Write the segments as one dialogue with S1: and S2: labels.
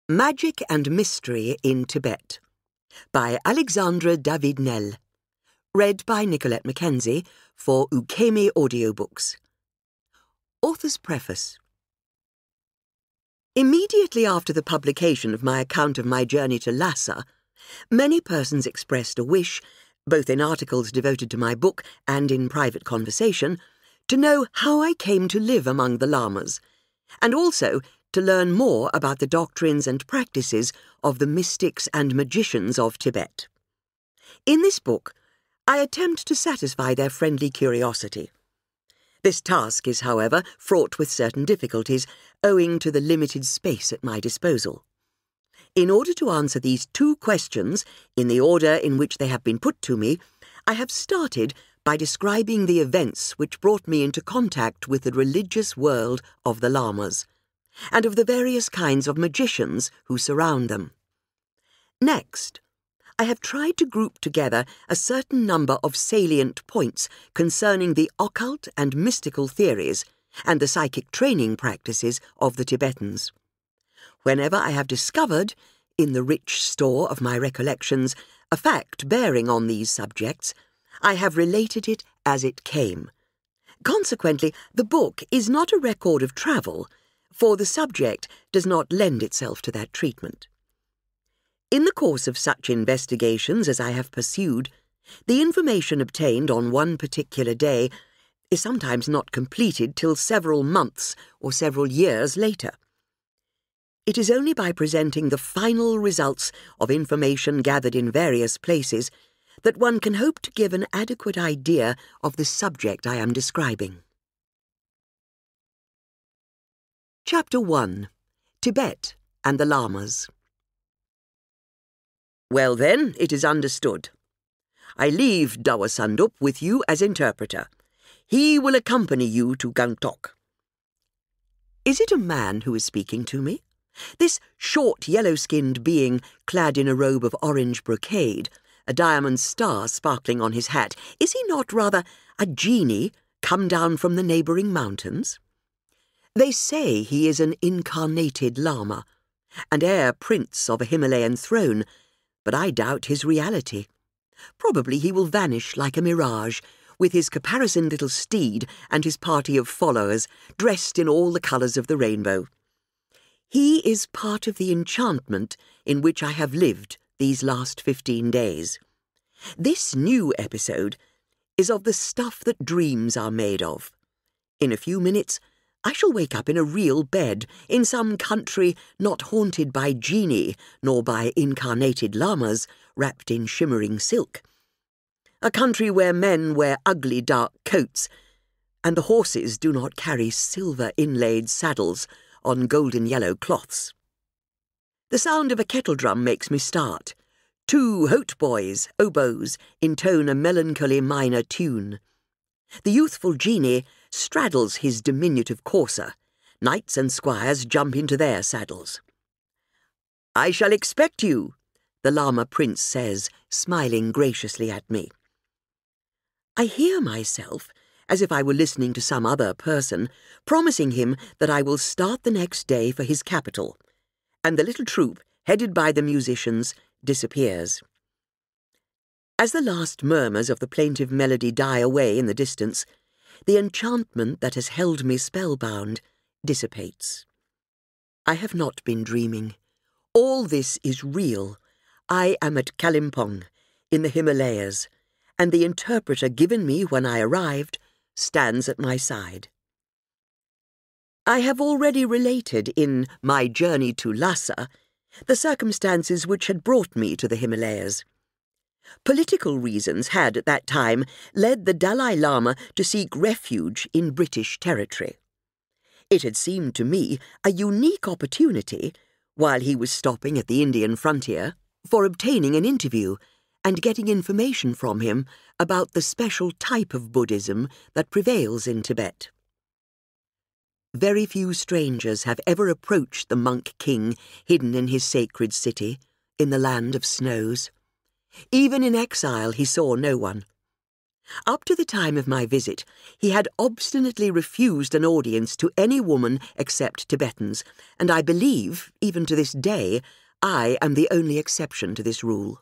S1: Magic and Mystery in Tibet by Alexandra David-Neel. Read by Nicolette McKenzie for Ukemi Audiobooks. Author's Preface. Immediately after the publication of my account of my journey to Lhasa, many persons expressed a wish, both in articles devoted to my book and in private conversation, to know how I came to live among the Lamas, and also to learn more about the doctrines and practices of the mystics and magicians of Tibet. In this book, I attempt to satisfy their friendly curiosity. This task is, however, fraught with certain difficulties, owing to the limited space at my disposal. In order to answer these two questions, in the order in which they have been put to me, I have started by describing the events which brought me into contact with the religious world of the Lamas, and of the various kinds of magicians who surround them. Next, I have tried to group together a certain number of salient points concerning the occult and mystical theories and the psychic training practices of the Tibetans. Whenever I have discovered, in the rich store of my recollections, a fact bearing on these subjects, I have related it as it came. Consequently, the book is not a record of travel, for the subject does not lend itself to that treatment. In the course of such investigations as I have pursued, the information obtained on one particular day is sometimes not completed till several months or several years later. It is only by presenting the final results of information gathered in various places that one can hope to give an adequate idea of the subject I am describing. Chapter 1. Tibet and the Lamas. Well then, it is understood. I leave Dawasandup with you as interpreter. He will accompany you to Gangtok. Is it a man who is speaking to me? This short, yellow-skinned being, clad in a robe of orange brocade, a diamond star sparkling on his hat, is he not rather a genie come down from the neighbouring mountains? They say he is an incarnated Lama, and heir prince of a Himalayan throne, but I doubt his reality. Probably he will vanish like a mirage, with his caparisoned little steed and his party of followers, dressed in all the colours of the rainbow. He is part of the enchantment in which I have lived these last 15 days. This new episode is of the stuff that dreams are made of. In a few minutes, I shall wake up in a real bed in some country not haunted by genii nor by incarnated lamas wrapped in shimmering silk. A country where men wear ugly dark coats and the horses do not carry silver-inlaid saddles on golden-yellow cloths. The sound of a kettle-drum makes me start. 2 hautboys, oboes, intone a melancholy minor tune. The youthful genie straddles his diminutive courser. Knights and squires jump into their saddles. "I shall expect you," the Lama prince says, smiling graciously at me. I hear myself, as if I were listening to some other person, promising him that I will start the next day for his capital, and the little troop, headed by the musicians, disappears. As the last murmurs of the plaintive melody die away in the distance, the enchantment that has held me spellbound dissipates. I have not been dreaming. All this is real. I am at Kalimpong, in the Himalayas, and the interpreter given me when I arrived stands at my side. I have already related in My Journey to Lhasa the circumstances which had brought me to the Himalayas. Political reasons had, at that time, led the Dalai Lama to seek refuge in British territory. It had seemed to me a unique opportunity, while he was stopping at the Indian frontier, for obtaining an interview and getting information from him about the special type of Buddhism that prevails in Tibet. Very few strangers have ever approached the monk king hidden in his sacred city, in the land of snows. Even in exile he saw no one. Up to the time of my visit, he had obstinately refused an audience to any woman except Tibetans, and I believe, even to this day, I am the only exception to this rule.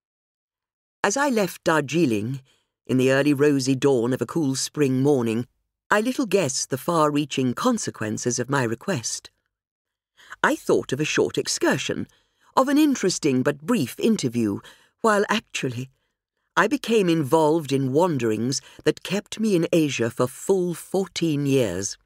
S1: As I left Darjeeling, in the early rosy dawn of a cool spring morning, I little guessed the far-reaching consequences of my request. I thought of a short excursion, of an interesting but brief interview, while actually I became involved in wanderings that kept me in Asia for full 14 years.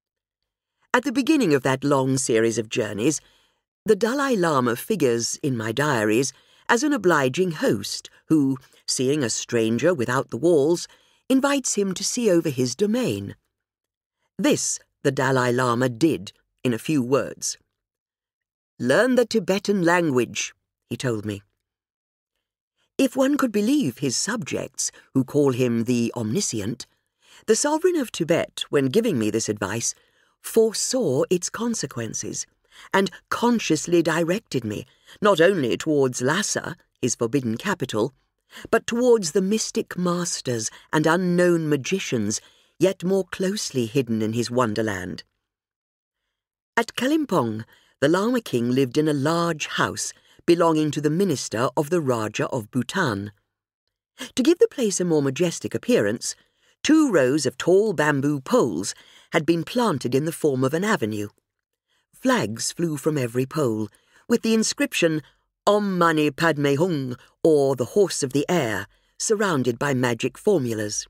S1: At the beginning of that long series of journeys, the Dalai Lama figures in my diaries as an obliging host who, seeing a stranger without the walls, invites him to see over his domain. This the Dalai Lama did in a few words. "Learn the Tibetan language," he told me. If one could believe his subjects, who call him the Omniscient, the sovereign of Tibet, when giving me this advice, foresaw its consequences, and consciously directed me, not only towards Lhasa, his forbidden capital, but towards the mystic masters and unknown magicians, yet more closely hidden in his wonderland. At Kalimpong, the Lama king lived in a large house belonging to the minister of the Raja of Bhutan. To give the place a more majestic appearance, 2 rows of tall bamboo poles had been planted in the form of an avenue. Flags flew from every pole, with the inscription Om Mani Padme Hung, or the Horse of the Air, surrounded by magic formulas.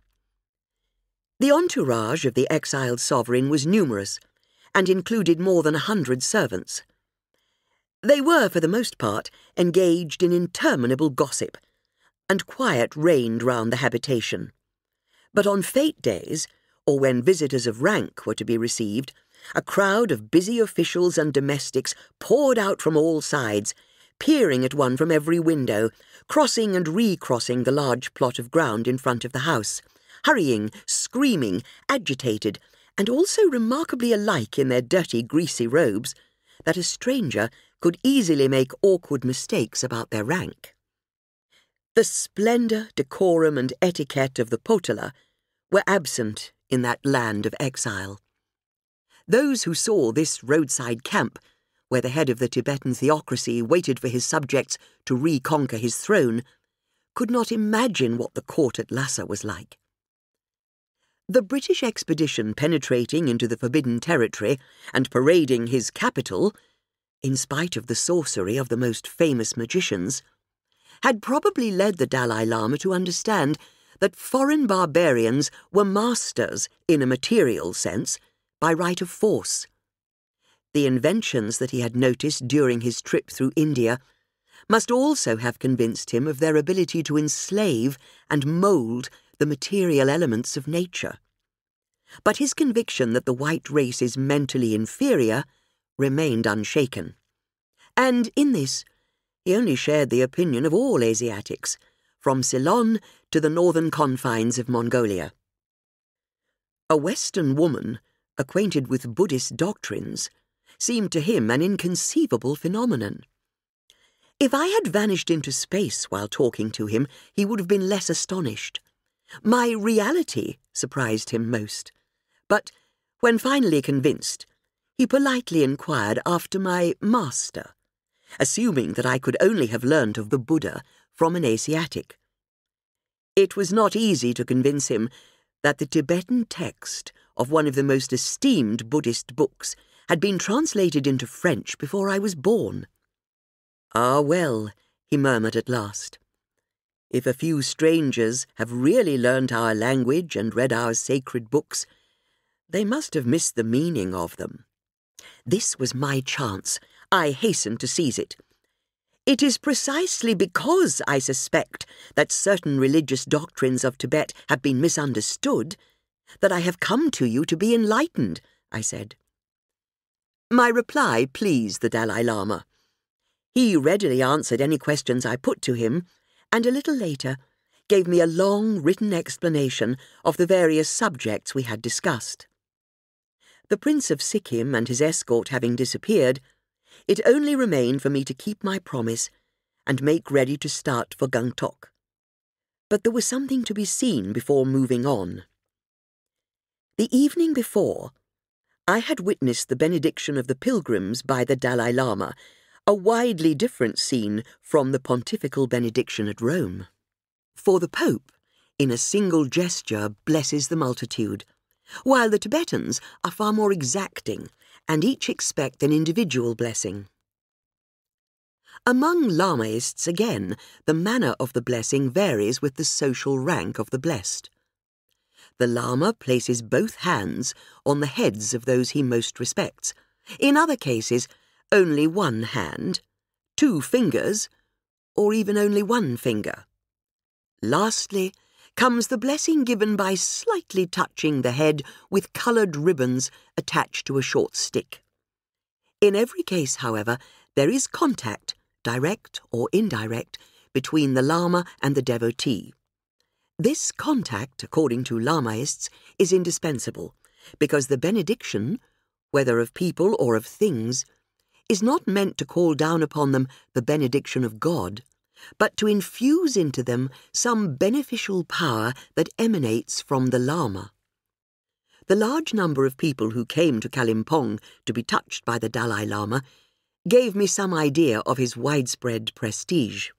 S1: The entourage of the exiled sovereign was numerous, and included more than 100 servants. They were, for the most part, engaged in interminable gossip, and quiet reigned round the habitation. But on fête days, or when visitors of rank were to be received, a crowd of busy officials and domestics poured out from all sides, peering at one from every window, crossing and recrossing the large plot of ground in front of the house, hurrying, screaming, agitated, and also remarkably alike in their dirty, greasy robes, that a stranger could easily make awkward mistakes about their rank. The splendour, decorum, and etiquette of the Potala were absent in that land of exile. Those who saw this roadside camp, where the head of the Tibetan theocracy waited for his subjects to reconquer his throne, could not imagine what the court at Lhasa was like. The British expedition penetrating into the forbidden territory and parading his capital, in spite of the sorcery of the most famous magicians, had probably led the Dalai Lama to understand that foreign barbarians were masters, in a material sense, by right of force. The inventions that he had noticed during his trip through India must also have convinced him of their ability to enslave and mould the material elements of nature. But his conviction that the white race is mentally inferior remained unshaken. And in this, he only shared the opinion of all Asiatics, from Ceylon to the northern confines of Mongolia. A Western woman, acquainted with Buddhist doctrines, seemed to him an inconceivable phenomenon. If I had vanished into space while talking to him, he would have been less astonished. My reality surprised him most. But when finally convinced, he politely inquired after my master, assuming that I could only have learnt of the Buddha from an Asiatic. It was not easy to convince him that the Tibetan text of one of the most esteemed Buddhist books had been translated into French before I was born. "Ah, well," he murmured at last, "if a few strangers have really learnt our language and read our sacred books, they must have missed the meaning of them." This was my chance. I hastened to seize it. "It is precisely because I suspect that certain religious doctrines of Tibet have been misunderstood that I have come to you to be enlightened," I said. My reply pleased the Dalai Lama. He readily answered any questions I put to him, and a little later gave me a long written explanation of the various subjects we had discussed. The Prince of Sikkim and his escort having disappeared, it only remained for me to keep my promise and make ready to start for Gangtok. but there was something to be seen before moving on. The evening before, I had witnessed the benediction of the pilgrims by the Dalai Lama, a widely different scene from the pontifical benediction at Rome. For the Pope, in a single gesture, blesses the multitude, while the Tibetans are far more exacting and each expect an individual blessing. Among Lamaists, again, the manner of the blessing varies with the social rank of the blessed. The Lama places both hands on the heads of those he most respects. In other cases, only one hand, 2 fingers, or even only 1 finger. Lastly, comes the blessing given by slightly touching the head with coloured ribbons attached to a short stick. In every case, however, there is contact, direct or indirect, between the Lama and the devotee. This contact, according to Lamaists, is indispensable, because the benediction, whether of people or of things, is not meant to call down upon them the benediction of God, but to infuse into them some beneficial power that emanates from the Lama. The large number of people who came to Kalimpong to be touched by the Dalai Lama gave me some idea of his widespread prestige.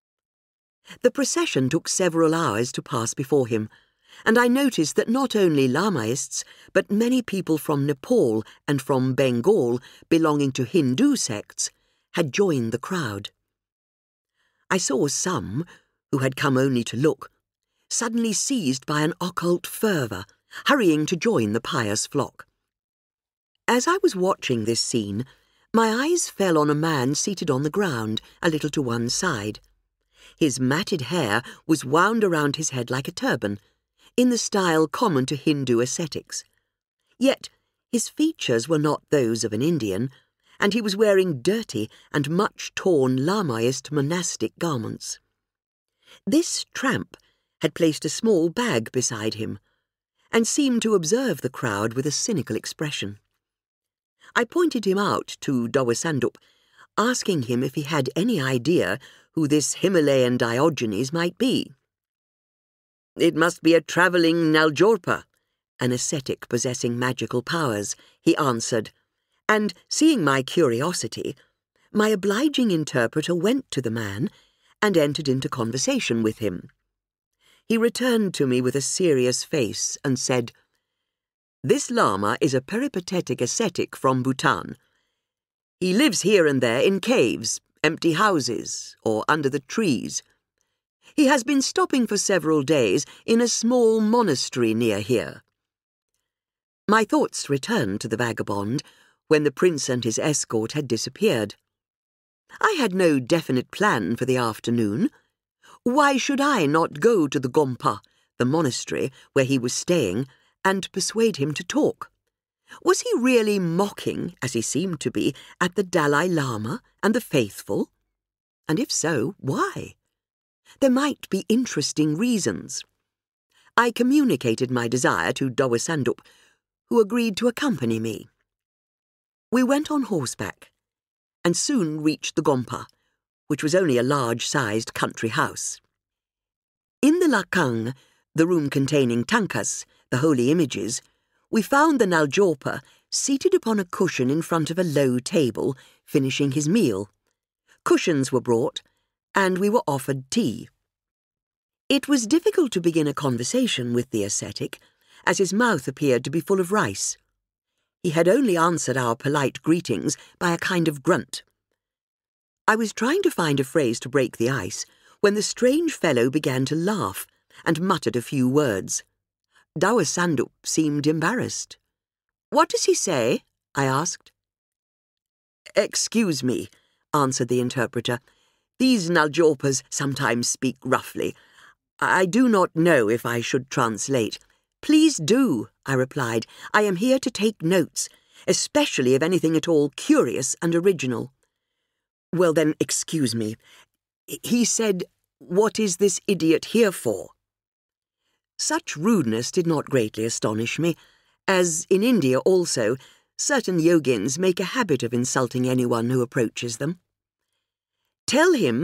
S1: The procession took several hours to pass before him, and I noticed that not only Lamaists, but many people from Nepal and from Bengal belonging to Hindu sects had joined the crowd. I saw some, who had come only to look, suddenly seized by an occult fervour, hurrying to join the pious flock. As I was watching this scene, my eyes fell on a man seated on the ground, a little to one side. His matted hair was wound around his head like a turban, in the style common to Hindu ascetics. Yet his features were not those of an Indian, and he was wearing dirty and much torn Lamaist monastic garments. This tramp had placed a small bag beside him, and seemed to observe the crowd with a cynical expression. I pointed him out to Dawasandup, asking him if he had any idea who this Himalayan Diogenes might be. "It must be a travelling Naljorpa, an ascetic possessing magical powers," he answered, and, seeing my curiosity, my obliging interpreter went to the man and entered into conversation with him. He returned to me with a serious face and said, "This Lama is a peripatetic ascetic from Bhutan. He lives here and there in caves, empty houses, or under the trees. He has been stopping for several days in a small monastery near here." My thoughts returned to the vagabond when the prince and his escort had disappeared. I had no definite plan for the afternoon. Why should I not go to the Gompa, the monastery where he was staying, and persuade him to talk? Was he really mocking, as he seemed to be, at the Dalai Lama and the faithful? And if so, why? There might be interesting reasons. I communicated my desire to Dawasandup, who agreed to accompany me. We went on horseback, and soon reached the Gompa, which was only a large-sized country house. In the Lakang, the room containing tankas, the holy images, we found the Naljorpa seated upon a cushion in front of a low table, finishing his meal. Cushions were brought, and we were offered tea. It was difficult to begin a conversation with the ascetic, as his mouth appeared to be full of rice. He had only answered our polite greetings by a kind of grunt. I was trying to find a phrase to break the ice when the strange fellow began to laugh and muttered a few words. Dawasandup seemed embarrassed. "What does he say?" I asked. "Excuse me," answered the interpreter. "These Naljorpas sometimes speak roughly. I do not know if I should translate." "Please do," I replied. "I am here to take notes, especially of anything at all curious and original." "Well then, excuse me. He said, 'What is this idiot here for?'" Such rudeness did not greatly astonish me, as in India also, certain yogins make a habit of insulting anyone who approaches them. "Tell him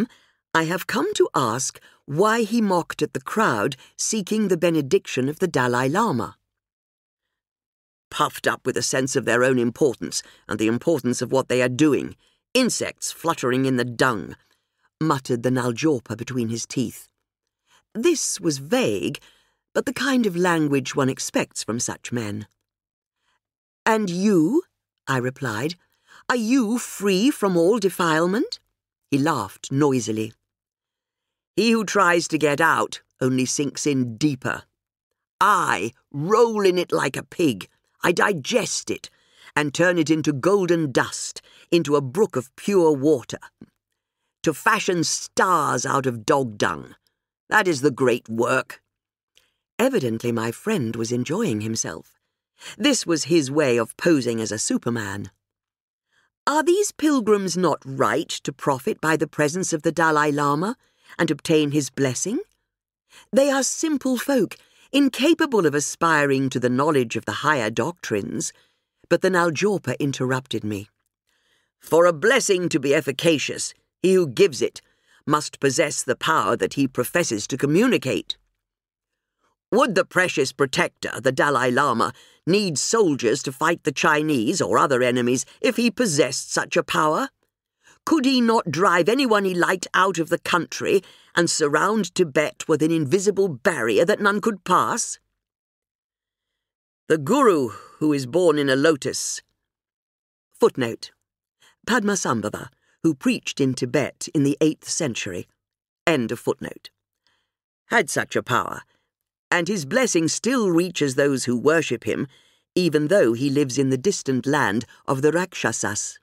S1: I have come to ask why he mocked at the crowd seeking the benediction of the Dalai Lama. Puffed up with a sense of their own importance and the importance of what they are doing, insects fluttering in the dung, muttered the Naljorpa between his teeth. This was vague, but the kind of language one expects from such men. "And you?" I replied. "Are you free from all defilement?" He laughed noisily. "He who tries to get out only sinks in deeper. I roll in it like a pig. I digest it and turn it into golden dust, into a brook of pure water. To fashion stars out of dog dung. That is the great work." Evidently my friend was enjoying himself. This was his way of posing as a Superman. "Are these pilgrims not right to profit by the presence of the Dalai Lama and obtain his blessing? They are simple folk, incapable of aspiring to the knowledge of the higher doctrines." But the Naljorpa interrupted me. "For a blessing to be efficacious, he who gives it must possess the power that he professes to communicate. Would the precious protector, the Dalai Lama, need soldiers to fight the Chinese or other enemies if he possessed such a power? Could he not drive anyone he liked out of the country and surround Tibet with an invisible barrier that none could pass? The Guru, who is born in a lotus." Footnote: Padmasambhava, who preached in Tibet in the 8th century. End of footnote. Had such a power, and his blessing still reaches those who worship him, even though he lives in the distant land of the Rakshasas.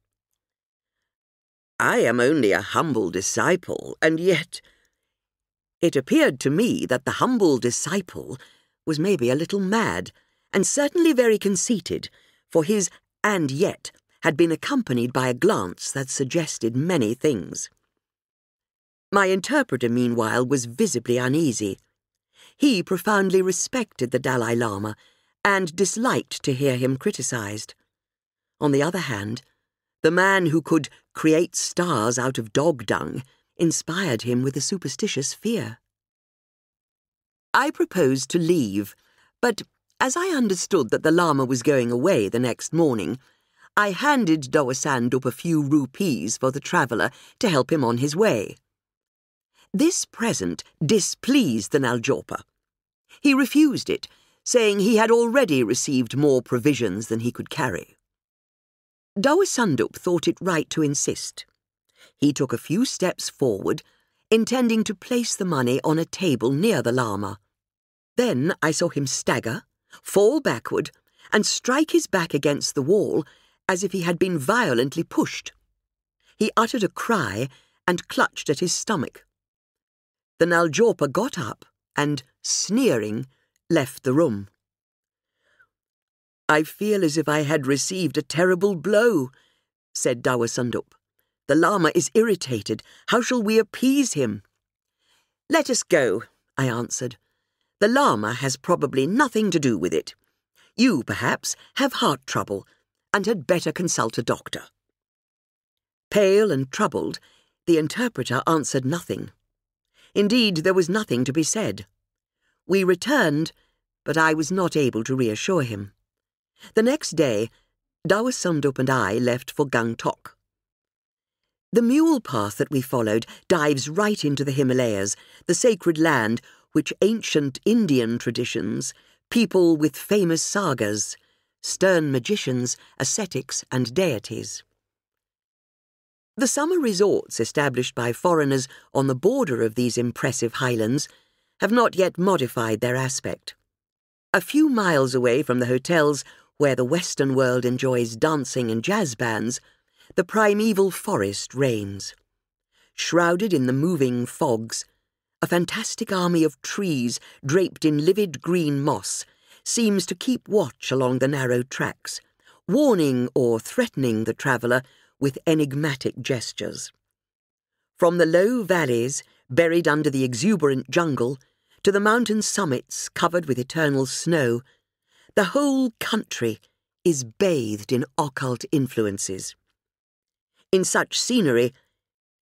S1: I am only a humble disciple, and yet it appeared to me that the humble disciple was maybe a little mad, and certainly very conceited, for his "and yet" had been accompanied by a glance that suggested many things. My interpreter, meanwhile, was visibly uneasy. He profoundly respected the Dalai Lama and disliked to hear him criticized. On the other hand, the man who could create stars out of dog dung inspired him with a superstitious fear. I proposed to leave, but as I understood that the Lama was going away the next morning, I handed Dawasandup a few rupees for the traveller to help him on his way. This present displeased the Naljorpa. He refused it, saying he had already received more provisions than he could carry. Dawasandup thought it right to insist. He took a few steps forward, intending to place the money on a table near the Lama. Then I saw him stagger, fall backward, and strike his back against the wall as if he had been violently pushed. He uttered a cry and clutched at his stomach. The Naljorpa got up and, sneering, left the room. "I feel as if I had received a terrible blow," said Dawasandup. "The Lama is irritated. How shall we appease him?" "Let us go," I answered. "The Lama has probably nothing to do with it. You, perhaps, have heart trouble, and had better consult a doctor." Pale and troubled, the interpreter answered nothing. Indeed, there was nothing to be said. We returned, but I was not able to reassure him. The next day, Dawasandup and I left for Gangtok. The mule path that we followed dives right into the Himalayas, the sacred land which ancient Indian traditions, people with famous sagas, stern magicians, ascetics, and deities. The summer resorts established by foreigners on the border of these impressive highlands have not yet modified their aspect. A few miles away from the hotels where the Western world enjoys dancing and jazz bands, the primeval forest reigns. Shrouded in the moving fogs, a fantastic army of trees draped in livid green moss seems to keep watch along the narrow tracks, warning or threatening the traveller with enigmatic gestures. From the low valleys, buried under the exuberant jungle, to the mountain summits covered with eternal snow, the whole country is bathed in occult influences. In such scenery,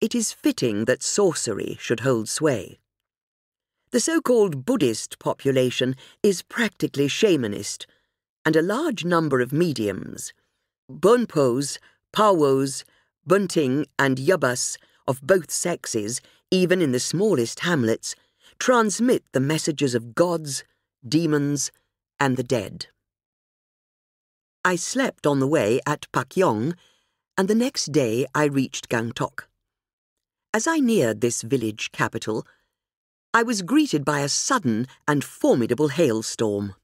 S1: it is fitting that sorcery should hold sway. The so-called Buddhist population is practically shamanist, and a large number of mediums, Bonpos, Pawos, Bunting and Yabas of both sexes, even in the smallest hamlets, transmit the messages of gods, demons, and the dead. I slept on the way at Pakyong, and the next day I reached Gangtok. As I neared this village capital, I was greeted by a sudden and formidable hailstorm.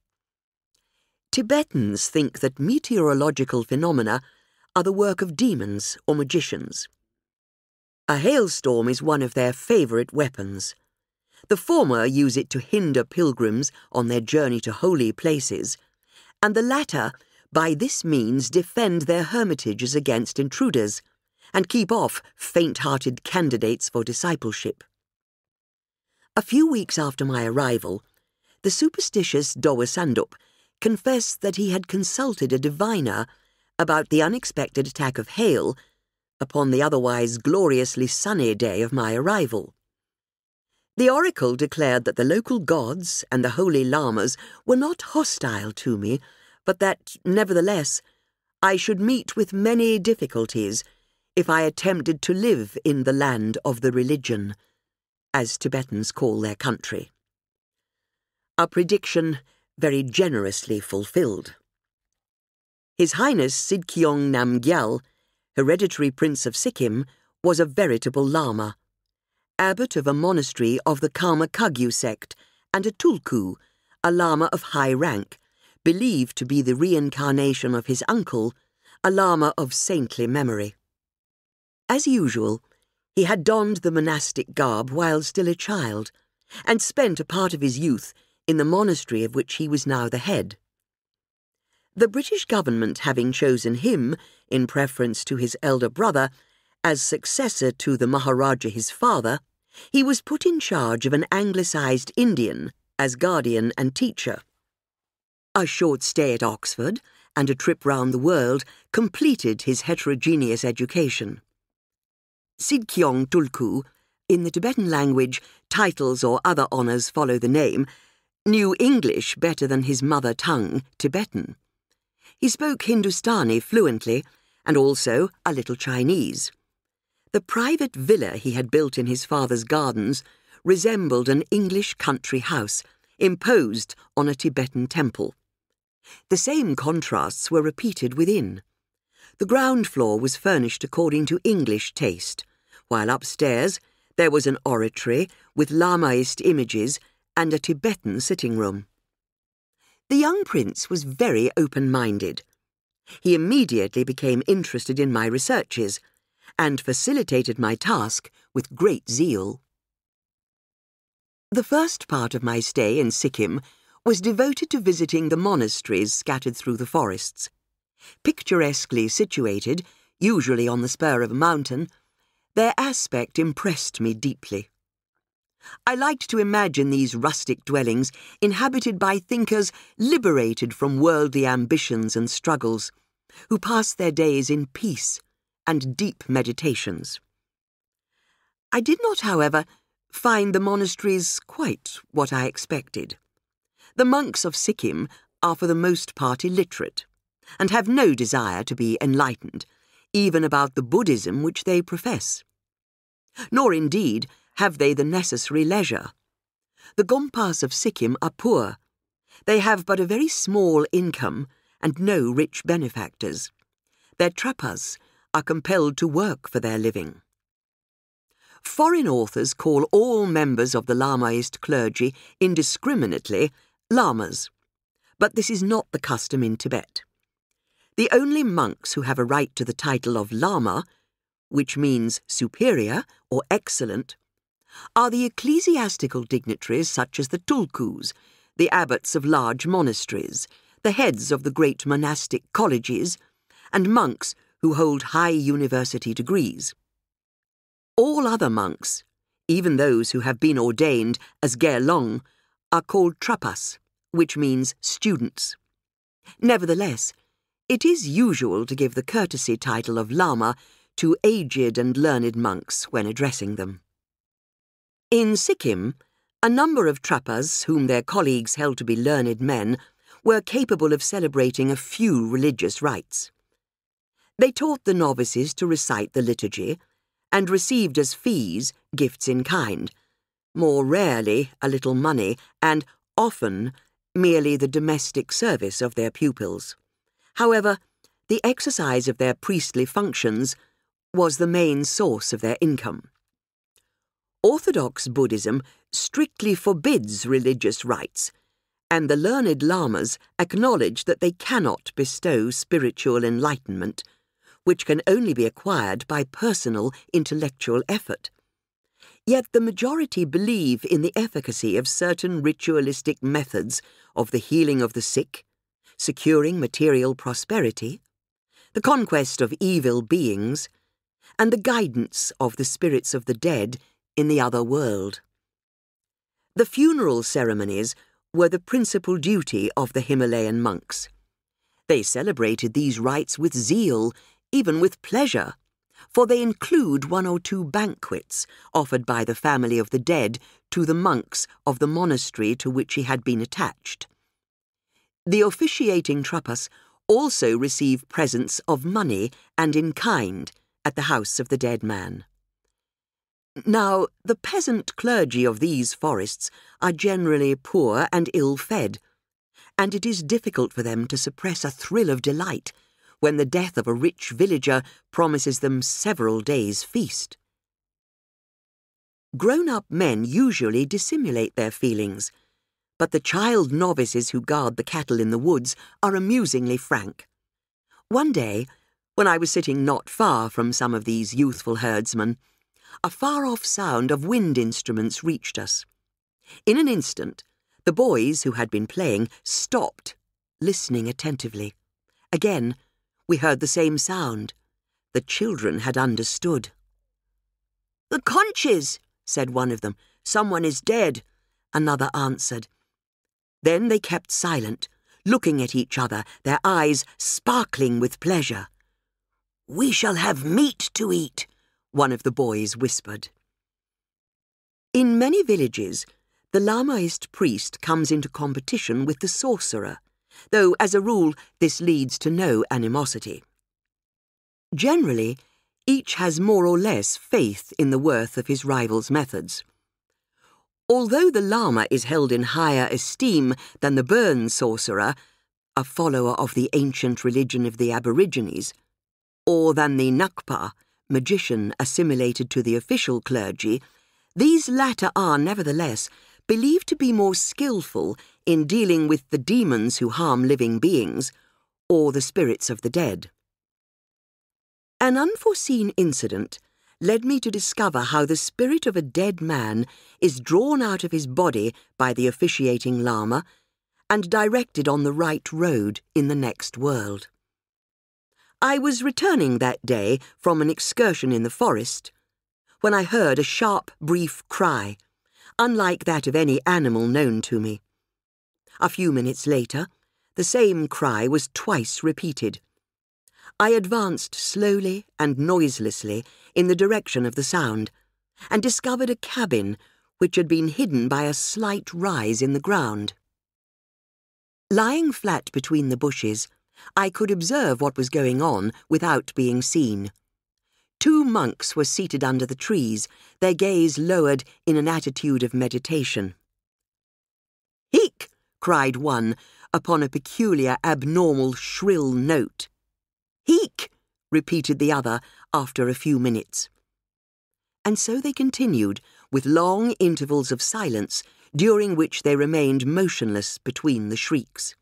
S1: Tibetans think that meteorological phenomena are the work of demons or magicians. A hailstorm is one of their favourite weapons. The former use it to hinder pilgrims on their journey to holy places, and the latter by this means defend their hermitages against intruders and keep off faint-hearted candidates for discipleship. A few weeks after my arrival, the superstitious Dawa Sandup confessed that he had consulted a diviner about the unexpected attack of hail upon the otherwise gloriously sunny day of my arrival. The oracle declared that the local gods and the holy lamas were not hostile to me, but that, nevertheless, I should meet with many difficulties if I attempted to live in the land of the religion, as Tibetans call their country. A prediction very generously fulfilled. His Highness Sidkyong Namgyal, hereditary Prince of Sikkim, was a veritable Lama, abbot of a monastery of the Karma Kagyu sect, and a Tulku, a Lama of high rank, believed to be the reincarnation of his uncle, a Lama of saintly memory. As usual, he had donned the monastic garb while still a child, and spent a part of his youth in the monastery of which he was now the head. The British government having chosen him, in preference to his elder brother, as successor to the Maharaja his father, he was put in charge of an Anglicised Indian as guardian and teacher. A short stay at Oxford and a trip round the world completed his heterogeneous education. Sidkyong Tulku, in the Tibetan language, titles or other honours follow the name, knew English better than his mother tongue, Tibetan. He spoke Hindustani fluently, and also a little Chinese. The private villa he had built in his father's gardens resembled an English country house, imposed on a Tibetan temple. The same contrasts were repeated within. The ground floor was furnished according to English taste, while upstairs there was an oratory with Lamaist images and a Tibetan sitting room. The young prince was very open-minded. He immediately became interested in my researches and facilitated my task with great zeal. The first part of my stay in Sikkim was devoted to visiting the monasteries scattered through the forests. Picturesquely situated, usually on the spur of a mountain, their aspect impressed me deeply. I liked to imagine these rustic dwellings inhabited by thinkers liberated from worldly ambitions and struggles, who passed their days in peace and deep meditations. I did not, however, find the monasteries quite what I expected. The monks of Sikkim are for the most part illiterate, and have no desire to be enlightened, even about the Buddhism which they profess. Nor, indeed, have they the necessary leisure. The Gompas of Sikkim are poor. They have but a very small income and no rich benefactors. Their trapas are compelled to work for their living. Foreign authors call all members of the Lamaist clergy indiscriminately Lamas, but this is not the custom in Tibet. The only monks who have a right to the title of Lama, which means superior or excellent, are the ecclesiastical dignitaries such as the Tulkus, the abbots of large monasteries, the heads of the great monastic colleges, and monks who hold high university degrees. All other monks, even those who have been ordained as Gerlong, are called trapas, which means students. Nevertheless, it is usual to give the courtesy title of Lama to aged and learned monks when addressing them. In Sikkim, a number of trappers, whom their colleagues held to be learned men, were capable of celebrating a few religious rites. They taught the novices to recite the liturgy, and received as fees gifts in kind, more rarely a little money, and often merely the domestic service of their pupils. However, the exercise of their priestly functions was the main source of their income. Orthodox Buddhism strictly forbids religious rites, and the learned lamas acknowledge that they cannot bestow spiritual enlightenment, which can only be acquired by personal intellectual effort. Yet the majority believe in the efficacy of certain ritualistic methods of the healing of the sick, securing material prosperity, the conquest of evil beings, and the guidance of the spirits of the dead in the other world. The funeral ceremonies were the principal duty of the Himalayan monks. They celebrated these rites with zeal, even with pleasure, for they include 1 or 2 banquets offered by the family of the dead to the monks of the monastery to which he had been attached. The officiating trappas also receive presents of money and in kind at the house of the dead man. Now, the peasant clergy of these forests are generally poor and ill-fed, and it is difficult for them to suppress a thrill of delight when the death of a rich villager promises them several days' feast. Grown-up men usually dissimulate their feelings, but the child novices who guard the cattle in the woods are amusingly frank. One day, when I was sitting not far from some of these youthful herdsmen, a far-off sound of wind instruments reached us. In an instant, the boys who had been playing stopped, listening attentively. Again, we heard the same sound. The children had understood. "The conches," said one of them. "Someone is dead," another answered. Then they kept silent, looking at each other, their eyes sparkling with pleasure. "We shall have meat to eat," one of the boys whispered. In many villages, the Lamaist priest comes into competition with the sorcerer, though as a rule this leads to no animosity. Generally, each has more or less faith in the worth of his rival's methods. Although the Lama is held in higher esteem than the Burn sorcerer, a follower of the ancient religion of the Aborigines, or than the Nakpa, magician assimilated to the official clergy, these latter are, nevertheless, believed to be more skillful in dealing with the demons who harm living beings, or the spirits of the dead. An unforeseen incident led me to discover how the spirit of a dead man is drawn out of his body by the officiating Lama and directed on the right road in the next world. I was returning that day from an excursion in the forest when I heard a sharp, brief cry, unlike that of any animal known to me. A few minutes later, the same cry was twice repeated. I advanced slowly and noiselessly in the direction of the sound, and discovered a cabin which had been hidden by a slight rise in the ground. Lying flat between the bushes, I could observe what was going on without being seen. 2 monks were seated under the trees, their gaze lowered in an attitude of meditation. "Heek!" cried one, upon a peculiar, abnormal, shrill note. "Heek!" repeated the other after a few minutes. And so they continued, with long intervals of silence, during which they remained motionless between the shrieks.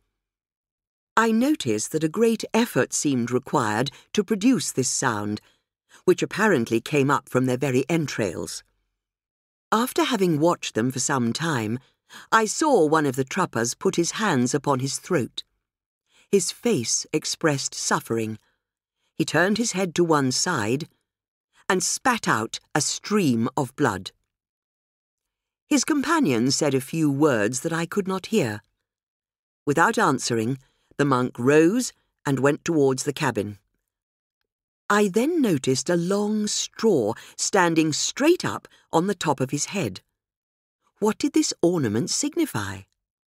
S1: I noticed that a great effort seemed required to produce this sound, which apparently came up from their very entrails. After having watched them for some time, I saw one of the trappers put his hands upon his throat. His face expressed suffering. He turned his head to one side and spat out a stream of blood. His companion said a few words that I could not hear. Without answering, the monk rose and went towards the cabin. I then noticed a long straw standing straight up on the top of his head. What did this ornament signify?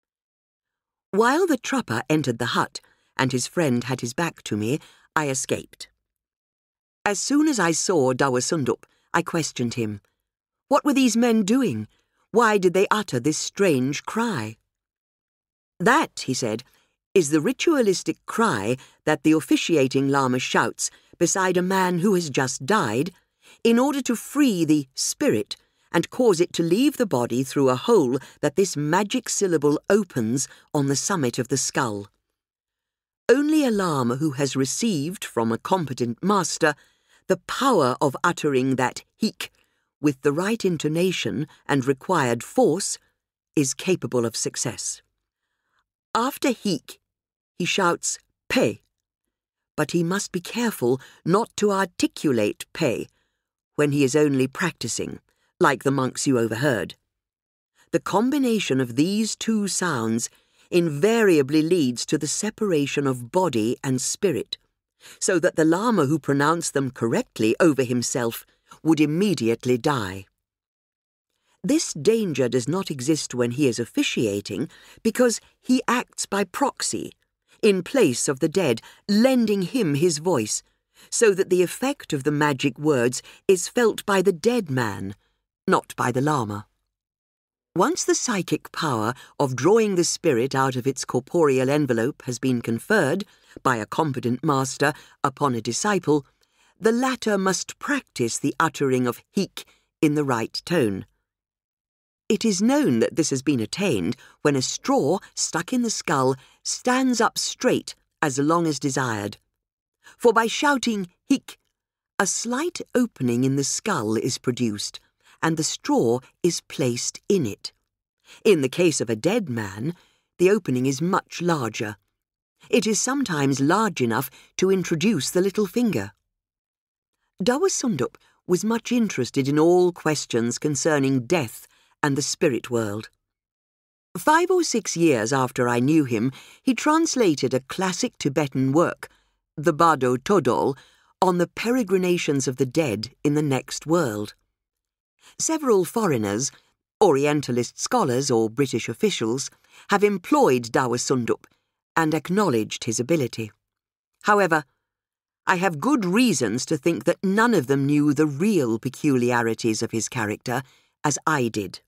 S1: While the trapper entered the hut and his friend had his back to me, I escaped. As soon as I saw Dawasundup, I questioned him. What were these men doing? Why did they utter this strange cry? That, he said, is the ritualistic cry that the officiating Lama shouts beside a man who has just died, in order to free the spirit and cause it to leave the body through a hole that this magic syllable opens on the summit of the skull. Only a Lama who has received from a competent master the power of uttering that hik with the right intonation and required force is capable of success. After hik, he shouts pe, but he must be careful not to articulate pe when he is only practicing, like the monks you overheard. The combination of these two sounds invariably leads to the separation of body and spirit, so that the Lama who pronounced them correctly over himself would immediately die. This danger does not exist when he is officiating, because he acts by proxy, in place of the dead, lending him his voice, so that the effect of the magic words is felt by the dead man, not by the Lama. Once the psychic power of drawing the spirit out of its corporeal envelope has been conferred, by a competent master, upon a disciple, the latter must practice the uttering of hik in the right tone. It is known that this has been attained when a straw stuck in the skull stands up straight as long as desired. For by shouting hik, a slight opening in the skull is produced, and the straw is placed in it. In the case of a dead man, the opening is much larger. It is sometimes large enough to introduce the little finger. Dawasundup was much interested in all questions concerning death and the spirit world. 5 or 6 years after I knew him, he translated a classic Tibetan work, the Bardo Todol, on the peregrinations of the dead in the next world. Several foreigners, Orientalist scholars or British officials, have employed Dawasundup and acknowledged his ability. However, I have good reasons to think that none of them knew the real peculiarities of his character as I did.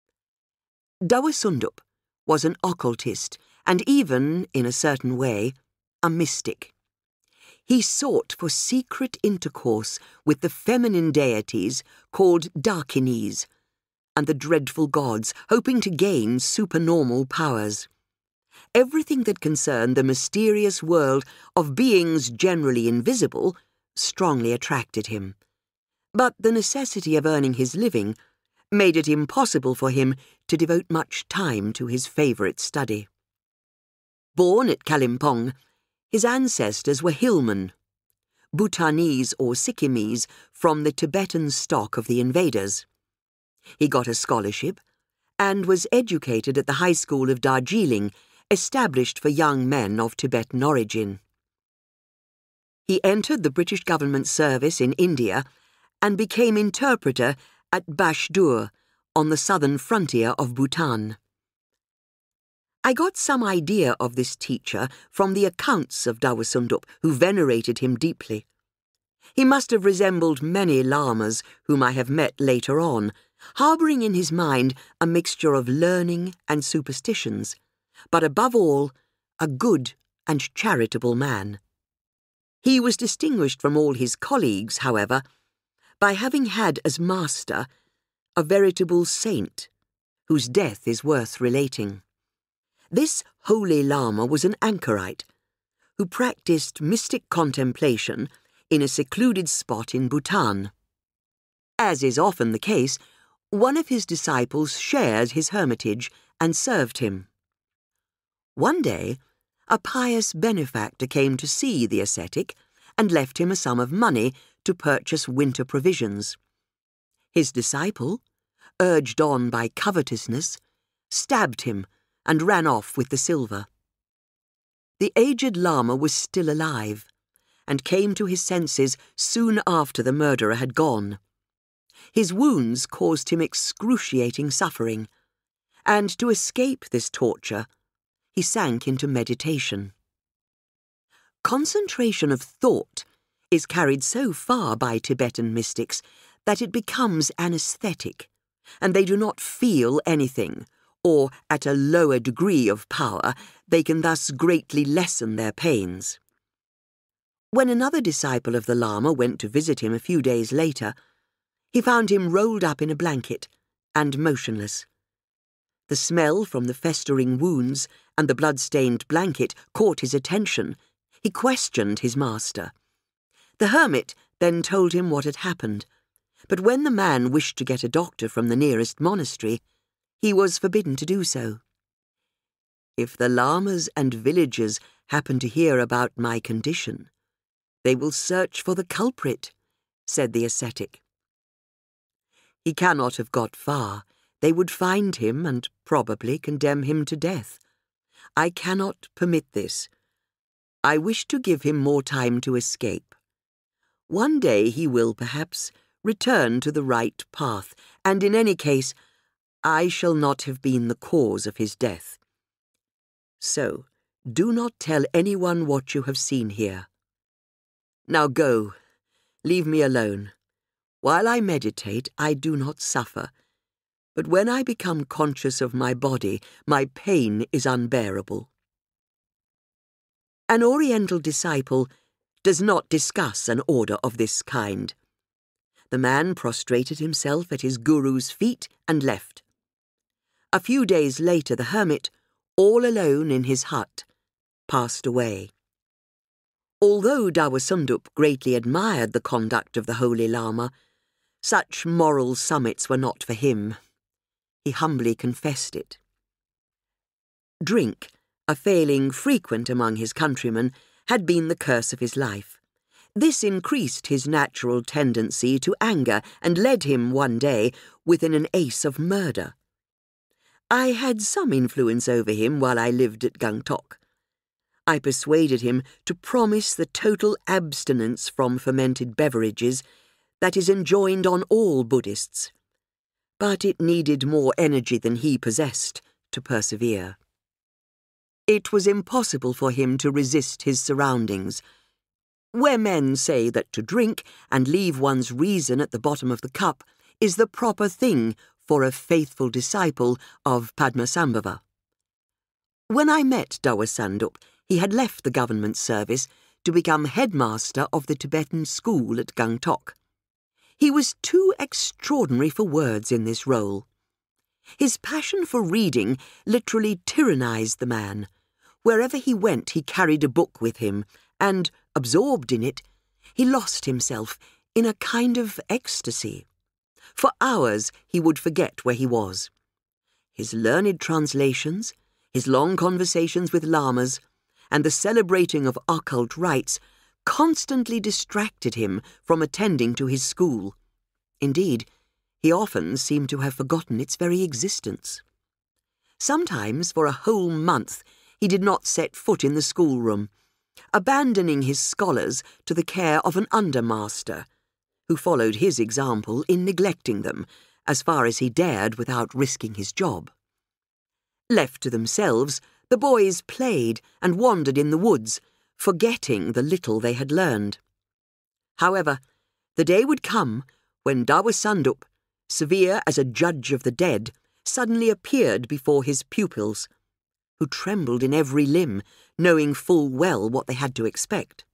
S1: Dawasundup was an occultist and even, in a certain way, a mystic. He sought for secret intercourse with the feminine deities called Dakinis and the dreadful gods, hoping to gain supernormal powers. Everything that concerned the mysterious world of beings generally invisible strongly attracted him. But the necessity of earning his living made it impossible for him to devote much time to his favourite study. Born at Kalimpong, his ancestors were hillmen, Bhutanese or Sikkimese from the Tibetan stock of the invaders. He got a scholarship and was educated at the High School of Darjeeling, established for young men of Tibetan origin. He entered the British government service in India and became interpreter at Bashdur, on the southern frontier of Bhutan. I got some idea of this teacher from the accounts of Dawasundup, who venerated him deeply. He must have resembled many lamas whom I have met later on, harbouring in his mind a mixture of learning and superstitions, but above all, a good and charitable man. He was distinguished from all his colleagues, however, by having had as master a veritable saint, whose death is worth relating. This holy Lama was an anchorite, who practiced mystic contemplation in a secluded spot in Bhutan. As is often the case, one of his disciples shared his hermitage and served him. One day, a pious benefactor came to see the ascetic and left him a sum of money to purchase winter provisions. His disciple, urged on by covetousness, stabbed him and ran off with the silver. The aged Lama was still alive, and came to his senses soon after the murderer had gone. His wounds caused him excruciating suffering, and to escape this torture, he sank into meditation. Concentration of thought is carried so far by Tibetan mystics that it becomes anesthetic, and they do not feel anything, or at a lower degree of power, they can thus greatly lessen their pains. When another disciple of the Lama went to visit him a few days later, he found him rolled up in a blanket and motionless. The smell from the festering wounds and the blood-stained blanket caught his attention. He questioned his master. The hermit then told him what had happened, but when the man wished to get a doctor from the nearest monastery, he was forbidden to do so. "If the lamas and villagers happen to hear about my condition, they will search for the culprit," said the ascetic. He cannot have got far. They would find him and probably condemn him to death. I cannot permit this. I wish to give him more time to escape. One day he will, perhaps, return to the right path, and in any case, I shall not have been the cause of his death. So, do not tell anyone what you have seen here. Now go, leave me alone. While I meditate, I do not suffer, but when I become conscious of my body, my pain is unbearable. An Oriental disciple does not discuss an order of this kind. The man prostrated himself at his guru's feet and left. A few days later, the hermit, all alone in his hut, passed away. Although Dawasundup greatly admired the conduct of the Holy Lama, such moral summits were not for him. He humbly confessed it. Drink, a failing frequent among his countrymen, had been the curse of his life. This increased his natural tendency to anger and led him one day within an ace of murder. I had some influence over him while I lived at Gangtok. I persuaded him to promise the total abstinence from fermented beverages that is enjoined on all Buddhists. But it needed more energy than he possessed to persevere. It was impossible for him to resist his surroundings. Where men say that to drink and leave one's reason at the bottom of the cup is the proper thing for a faithful disciple of Padmasambhava. When I met Dawasundup, he had left the government service to become headmaster of the Tibetan school at Gangtok. He was too extraordinary for words in this role. His passion for reading literally tyrannized the man. Wherever he went, he carried a book with him, and, absorbed in it, he lost himself in a kind of ecstasy. For hours he would forget where he was. His learned translations, his long conversations with lamas, and the celebrating of occult rites constantly distracted him from attending to his school. Indeed, he often seemed to have forgotten its very existence. Sometimes, for a whole month, he did not set foot in the schoolroom, abandoning his scholars to the care of an undermaster, who followed his example in neglecting them, as far as he dared without risking his job. Left to themselves, the boys played and wandered in the woods, forgetting the little they had learned. However, the day would come when Dawasundup, severe as a judge of the dead, suddenly appeared before his pupils, who trembled in every limb, knowing full well what they had to expect.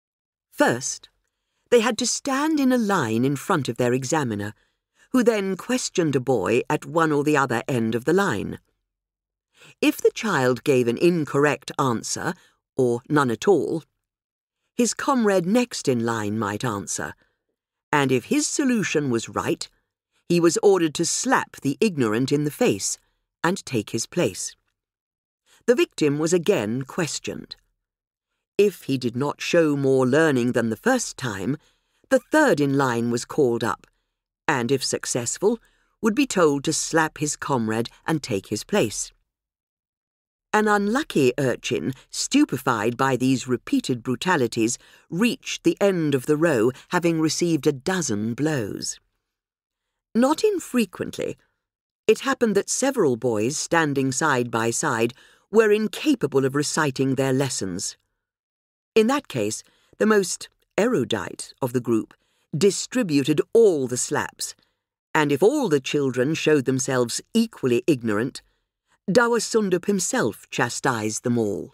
S1: First, they had to stand in a line in front of their examiner, who then questioned a boy at one or the other end of the line. If the child gave an incorrect answer, or none at all, his comrade next in line might answer, and if his solution was right, he was ordered to slap the ignorant in the face and take his place. The victim was again questioned. If he did not show more learning than the first time, the third in line was called up, and if successful, would be told to slap his comrade and take his place. An unlucky urchin, stupefied by these repeated brutalities, reached the end of the row, having received a dozen blows. Not infrequently, it happened that several boys standing side by side were incapable of reciting their lessons. In that case, the most erudite of the group distributed all the slaps, and if all the children showed themselves equally ignorant, Dawasundup himself chastised them all.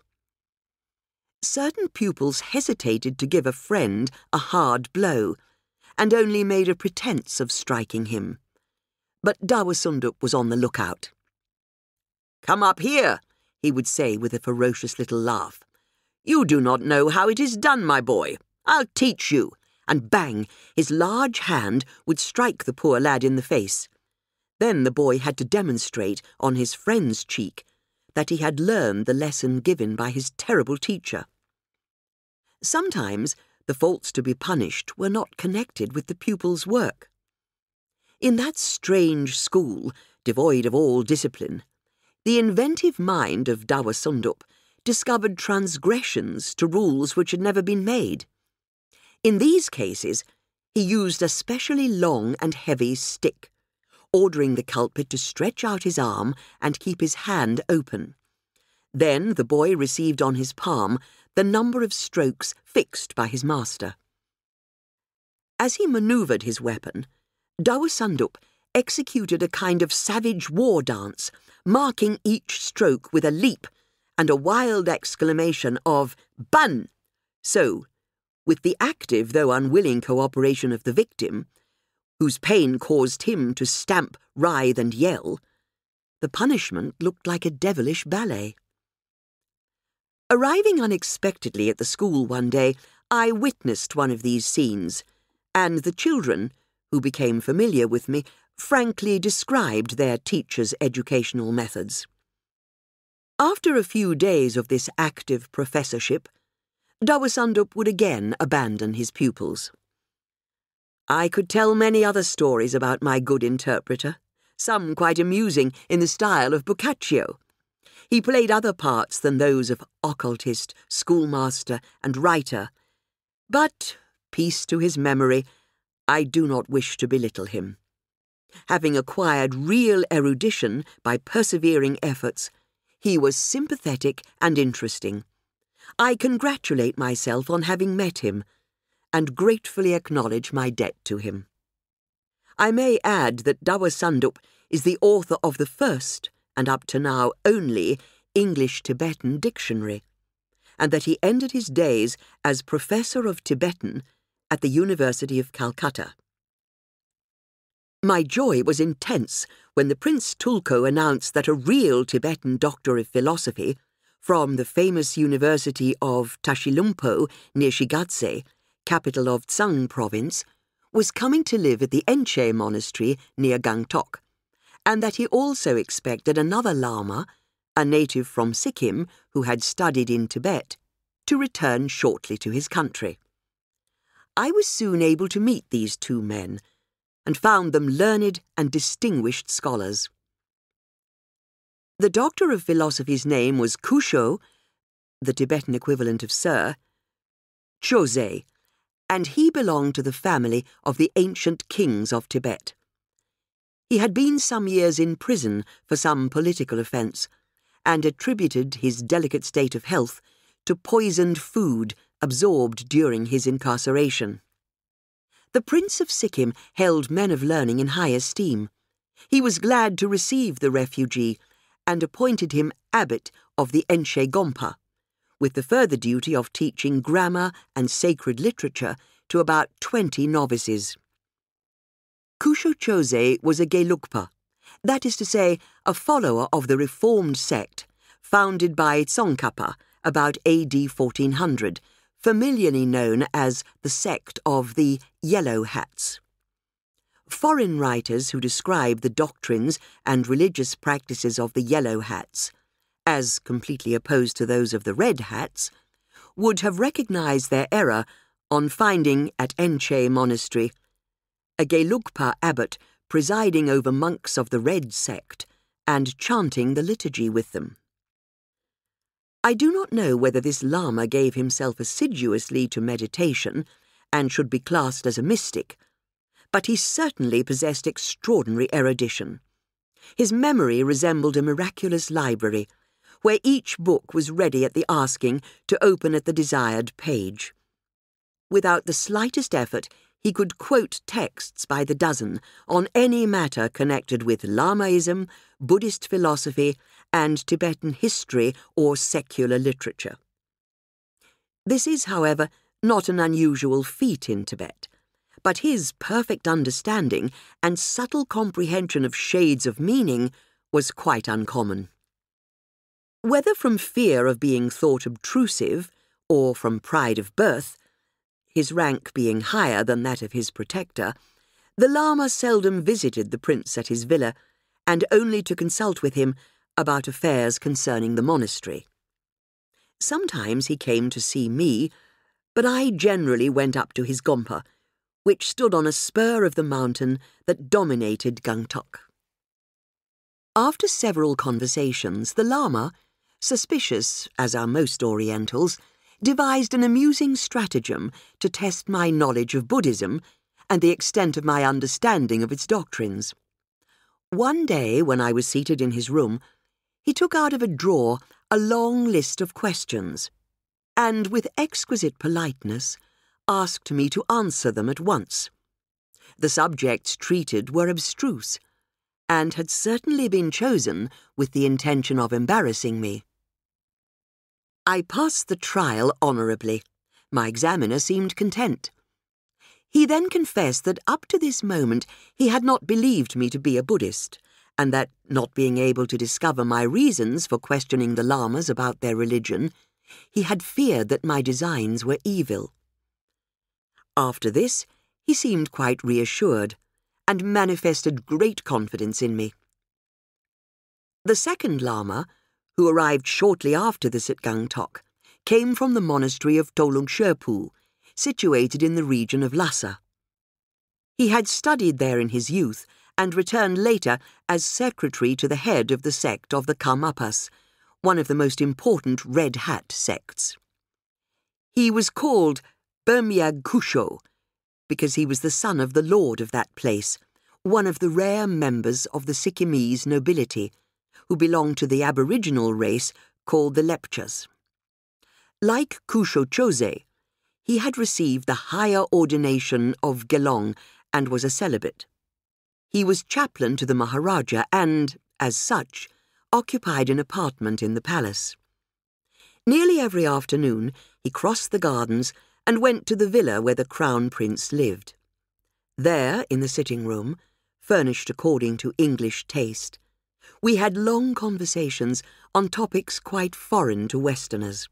S1: Certain pupils hesitated to give a friend a hard blow, and only made a pretence of striking him. But Dawasundup was on the lookout. "Come up here," he would say with a ferocious little laugh. "You do not know how it is done, my boy. I'll teach you." And bang, his large hand would strike the poor lad in the face. Then the boy had to demonstrate on his friend's cheek that he had learned the lesson given by his terrible teacher. Sometimes the faults to be punished were not connected with the pupil's work. In that strange school, devoid of all discipline, the inventive mind of Dawasundup discovered transgressions to rules which had never been made. In these cases, he used a specially long and heavy stick, ordering the culprit to stretch out his arm and keep his hand open. Then the boy received on his palm the number of strokes fixed by his master. As he manoeuvred his weapon, Dawasundup executed a kind of savage war dance, marking each stroke with a leap and a wild exclamation of "Bun!" So, with the active though unwilling cooperation of the victim, whose pain caused him to stamp, writhe and yell, the punishment looked like a devilish ballet. Arriving unexpectedly at the school one day, I witnessed one of these scenes, and the children, who became familiar with me, frankly described their teacher's educational methods. After a few days of this active professorship, Dawasundup would again abandon his pupils. I could tell many other stories about my good interpreter, some quite amusing in the style of Boccaccio. He played other parts than those of occultist, schoolmaster, and writer, but, peace to his memory, I do not wish to belittle him. Having acquired real erudition by persevering efforts, he was sympathetic and interesting. I congratulate myself on having met him, and gratefully acknowledge my debt to him. I may add that Dawasundup is the author of the first, and up to now only, English-Tibetan dictionary, and that he ended his days as Professor of Tibetan at the University of Calcutta. My joy was intense when the Prince Tulku announced that a real Tibetan Doctor of Philosophy from the famous University of Tashilhunpo near Shigatse, capital of Tsang province, was coming to live at the Enche monastery near Gangtok, and that he also expected another Lama, a native from Sikkim who had studied in Tibet, to return shortly to his country. I was soon able to meet these two men, and found them learned and distinguished scholars. The Doctor of Philosophy's name was Kusho, the Tibetan equivalent of Sir, Chose, and he belonged to the family of the ancient kings of Tibet. He had been some years in prison for some political offence, and attributed his delicate state of health to poisoned food absorbed during his incarceration. The Prince of Sikkim held men of learning in high esteem. He was glad to receive the refugee, and appointed him abbot of the Enche Gompa, with the further duty of teaching grammar and sacred literature to about 20 novices. Kusho Chose was a Gelugpa, that is to say, a follower of the Reformed sect, founded by Tsongkhapa about AD 1400, familiarly known as the sect of the Yellow Hats. Foreign writers who describe the doctrines and religious practices of the Yellow Hats, as completely opposed to those of the Red Hats, would have recognized their error on finding at Enche Monastery a Gelugpa abbot presiding over monks of the Red sect and chanting the liturgy with them. I do not know whether this Lama gave himself assiduously to meditation and should be classed as a mystic, but he certainly possessed extraordinary erudition. His memory resembled a miraculous library, where each book was ready at the asking to open at the desired page. Without the slightest effort, he could quote texts by the dozen on any matter connected with Lamaism, Buddhist philosophy, and Tibetan history or secular literature. This is, however, not an unusual feat in Tibet, but his perfect understanding and subtle comprehension of shades of meaning was quite uncommon. Whether from fear of being thought obtrusive or from pride of birth, his rank being higher than that of his protector, the Lama seldom visited the prince at his villa, and only to consult with him about affairs concerning the monastery. Sometimes he came to see me, but I generally went up to his gompa, which stood on a spur of the mountain that dominated Gangtok. After several conversations, the Lama, suspicious as are most Orientals, devised an amusing stratagem to test my knowledge of Buddhism and the extent of my understanding of its doctrines. One day, when I was seated in his room, he took out of a drawer a long list of questions, and with exquisite politeness asked me to answer them at once. The subjects treated were abstruse, and had certainly been chosen with the intention of embarrassing me. I passed the trial honourably. My examiner seemed content. He then confessed that up to this moment he had not believed me to be a Buddhist, and that, not being able to discover my reasons for questioning the Lamas about their religion, he had feared that my designs were evil. After this, he seemed quite reassured, and manifested great confidence in me. The second Lama, who arrived shortly after this at Gangtok, came from the monastery of Tolung Sherpu, situated in the region of Lhasa. He had studied there in his youth and returned later as secretary to the head of the sect of the Karmapas, one of the most important Red Hat sects. He was called Burmyag Kusho because he was the son of the lord of that place, one of the rare members of the Sikkimese nobility, who belonged to the aboriginal race called the Lepchas. Like Kusho Chose, he had received the higher ordination of Gelong and was a celibate. He was chaplain to the Maharaja and, as such, occupied an apartment in the palace. Nearly every afternoon he crossed the gardens and went to the villa where the Crown Prince lived. There, in the sitting room, furnished according to English taste, we had long conversations on topics quite foreign to Westerners.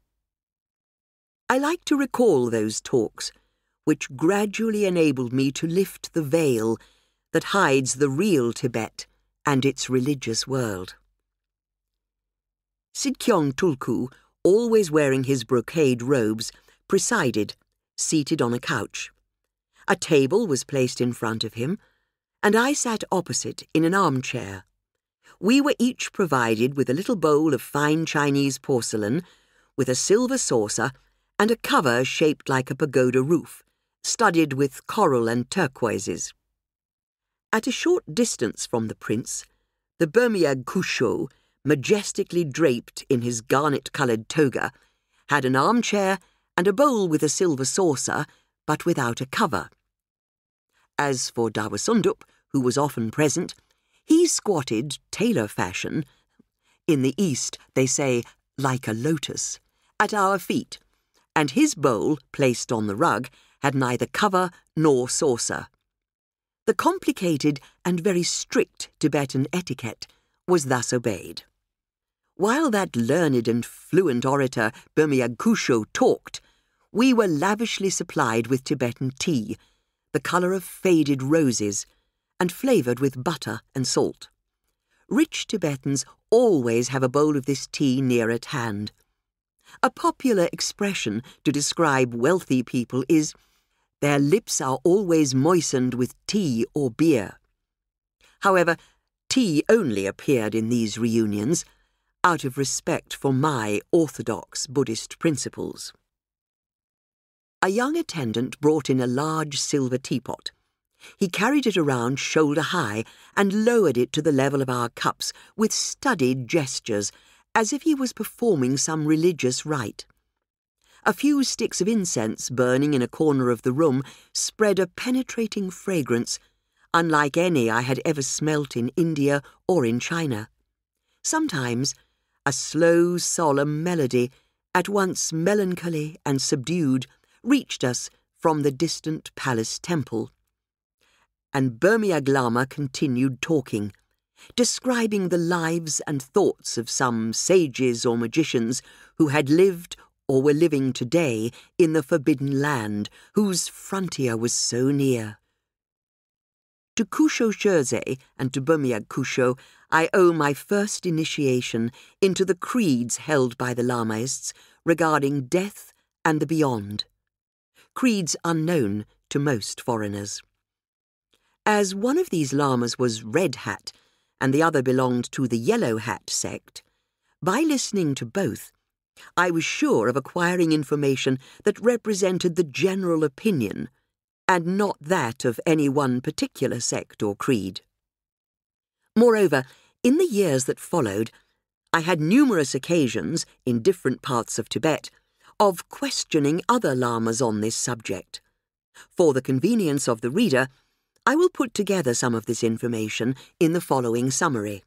S1: I like to recall those talks, which gradually enabled me to lift the veil that hides the real Tibet and its religious world. Sidkyong Tulku, always wearing his brocade robes, presided, seated on a couch. A table was placed in front of him, and I sat opposite in an armchair. We were each provided with a little bowl of fine Chinese porcelain, with a silver saucer and a cover shaped like a pagoda roof, studded with coral and turquoises. At a short distance from the prince, the Burmyag Kusho, majestically draped in his garnet-coloured toga, had an armchair and a bowl with a silver saucer, but without a cover. As for Dawasundup, who was often present, he squatted tailor fashion. In the East, they say, like a lotus, at our feet, and his bowl, placed on the rug, had neither cover nor saucer. The complicated and very strict Tibetan etiquette was thus obeyed. While that learned and fluent orator Burmyag Kusho talked, we were lavishly supplied with Tibetan tea, the colour of faded roses, and flavoured with butter and salt. Rich Tibetans always have a bowl of this tea near at hand. A popular expression to describe wealthy people is, "Their lips are always moistened with tea or beer." However, tea only appeared in these reunions. out of respect for my orthodox Buddhist principles. A young attendant brought in a large silver teapot. He carried it around shoulder-high and lowered it to the level of our cups with studied gestures, as if he was performing some religious rite. A few sticks of incense burning in a corner of the room spread a penetrating fragrance, unlike any I had ever smelt in India or in China. Sometimes a slow, solemn melody, at once melancholy and subdued, reached us from the distant palace temple. And Burmiag Lama continued talking, describing the lives and thoughts of some sages or magicians who had lived or were living today in the forbidden land, whose frontier was so near. To Kusho Shurze and to Burmiag Kusho I owe my first initiation into the creeds held by the Lamaists regarding death and the beyond, creeds unknown to most foreigners. As one of these lamas was Red Hat and the other belonged to the Yellow Hat sect, by listening to both, I was sure of acquiring information that represented the general opinion, and not that of any one particular sect or creed. Moreover, in the years that followed, I had numerous occasions, in different parts of Tibet, of questioning other lamas on this subject. For the convenience of the reader, I will put together some of this information in the following summary.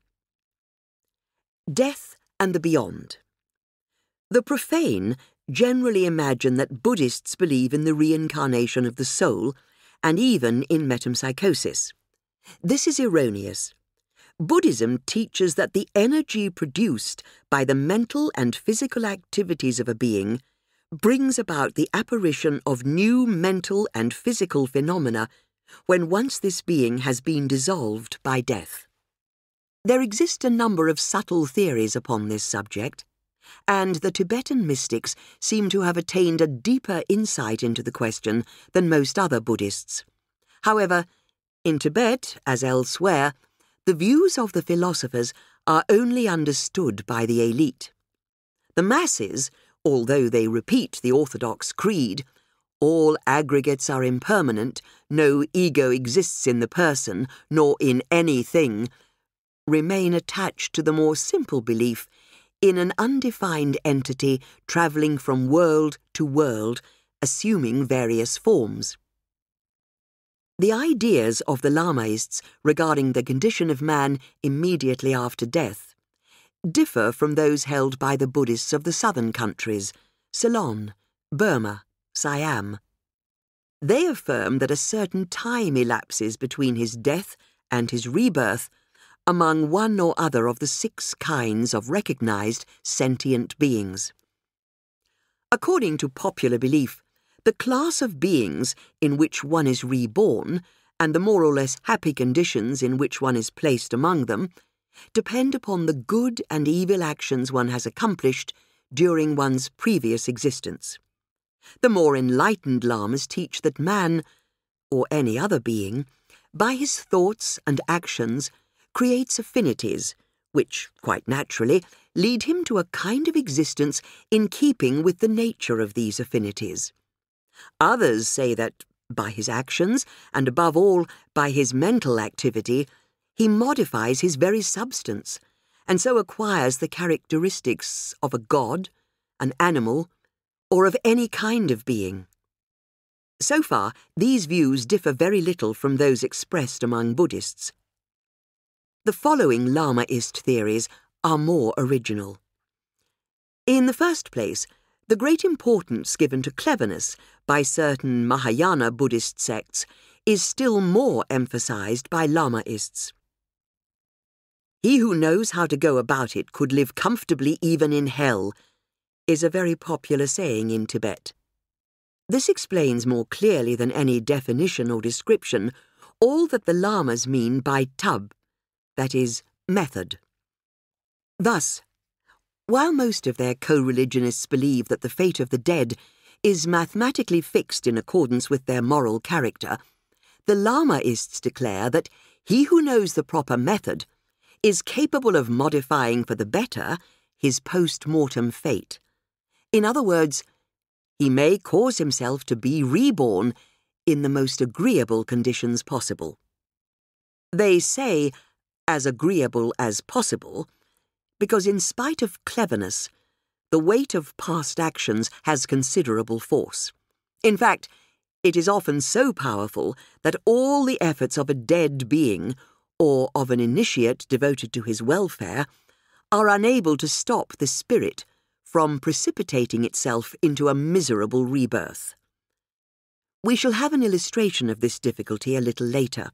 S1: Death and the Beyond. The profane generally imagine that Buddhists believe in the reincarnation of the soul and even in metempsychosis. This is erroneous. Buddhism teaches that the energy produced by the mental and physical activities of a being brings about the apparition of new mental and physical phenomena when once this being has been dissolved by death. There exist a number of subtle theories upon this subject, and the Tibetan mystics seem to have attained a deeper insight into the question than most other Buddhists. However, in Tibet, as elsewhere, the views of the philosophers are only understood by the elite. The masses, although they repeat the orthodox creed, all aggregates are impermanent, no ego exists in the person, nor in anything, remain attached to the more simple belief in an undefined entity travelling from world to world, assuming various forms. The ideas of the Lamaists regarding the condition of man immediately after death differ from those held by the Buddhists of the southern countries, Ceylon, Burma, Siam. They affirm that a certain time elapses between his death and his rebirth among one or other of the 6 kinds of recognized sentient beings. According to popular belief, the class of beings in which one is reborn, and the more or less happy conditions in which one is placed among them, depend upon the good and evil actions one has accomplished during one's previous existence. The more enlightened lamas teach that man, or any other being, by his thoughts and actions, creates affinities, which, quite naturally, lead him to a kind of existence in keeping with the nature of these affinities. Others say that, by his actions, and above all by his mental activity, he modifies his very substance, and so acquires the characteristics of a god, an animal, or of any kind of being. So far, these views differ very little from those expressed among Buddhists. The following Lamaist theories are more original. In the first place, the great importance given to cleverness by certain Mahayana Buddhist sects is still more emphasized by Lamaists. He who knows how to go about it could live comfortably even in hell, is a very popular saying in Tibet. This explains more clearly than any definition or description all that the Lamas mean by tub, that is, method. Thus, while most of their co-religionists believe that the fate of the dead is mathematically fixed in accordance with their moral character, the Lamaists declare that he who knows the proper method is capable of modifying for the better his post-mortem fate. In other words, he may cause himself to be reborn in the most agreeable conditions possible. They say, as agreeable as possible, because in spite of cleverness, the weight of past actions has considerable force. In fact, it is often so powerful that all the efforts of a dead being, or of an initiate devoted to his welfare, are unable to stop the spirit from precipitating itself into a miserable rebirth. We shall have an illustration of this difficulty a little later.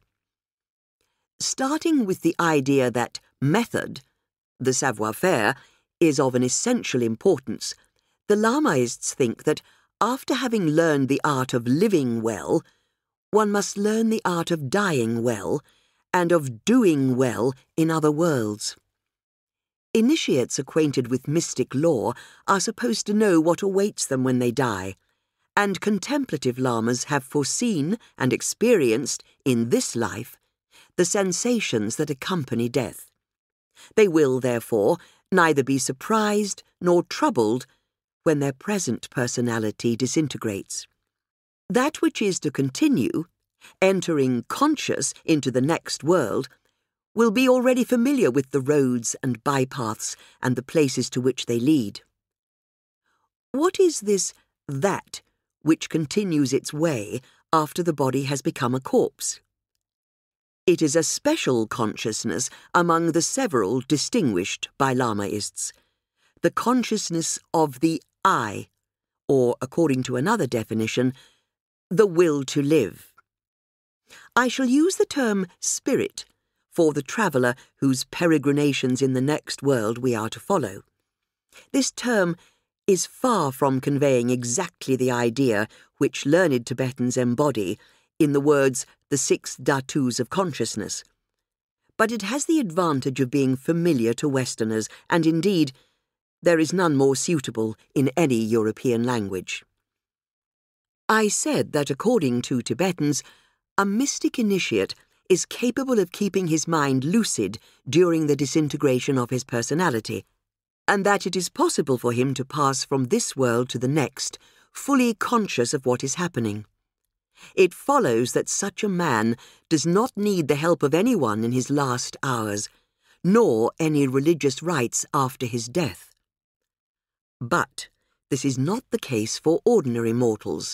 S1: Starting with the idea that method, the savoir-faire, is of an essential importance, the Lamaists think that after having learned the art of living well, one must learn the art of dying well and of doing well in other worlds. Initiates acquainted with mystic lore are supposed to know what awaits them when they die, and contemplative lamas have foreseen and experienced in this life the sensations that accompany death. They will, therefore, neither be surprised nor troubled when their present personality disintegrates. That which is to continue, entering conscious into the next world, will be already familiar with the roads and bypaths and the places to which they lead. What is this that which continues its way after the body has become a corpse? It is a special consciousness among the several distinguished by Lamaists, the consciousness of the I, or, according to another definition, the will to live. I shall use the term spirit for the traveller whose peregrinations in the next world we are to follow. This term is far from conveying exactly the idea which learned Tibetans embody in the words the 6 dhatus of consciousness, but it has the advantage of being familiar to Westerners, and indeed, there is none more suitable in any European language. I said that according to Tibetans, a mystic initiate is capable of keeping his mind lucid during the disintegration of his personality, and that it is possible for him to pass from this world to the next, fully conscious of what is happening. It follows that such a man does not need the help of anyone in his last hours, nor any religious rites after his death. But this is not the case for ordinary mortals.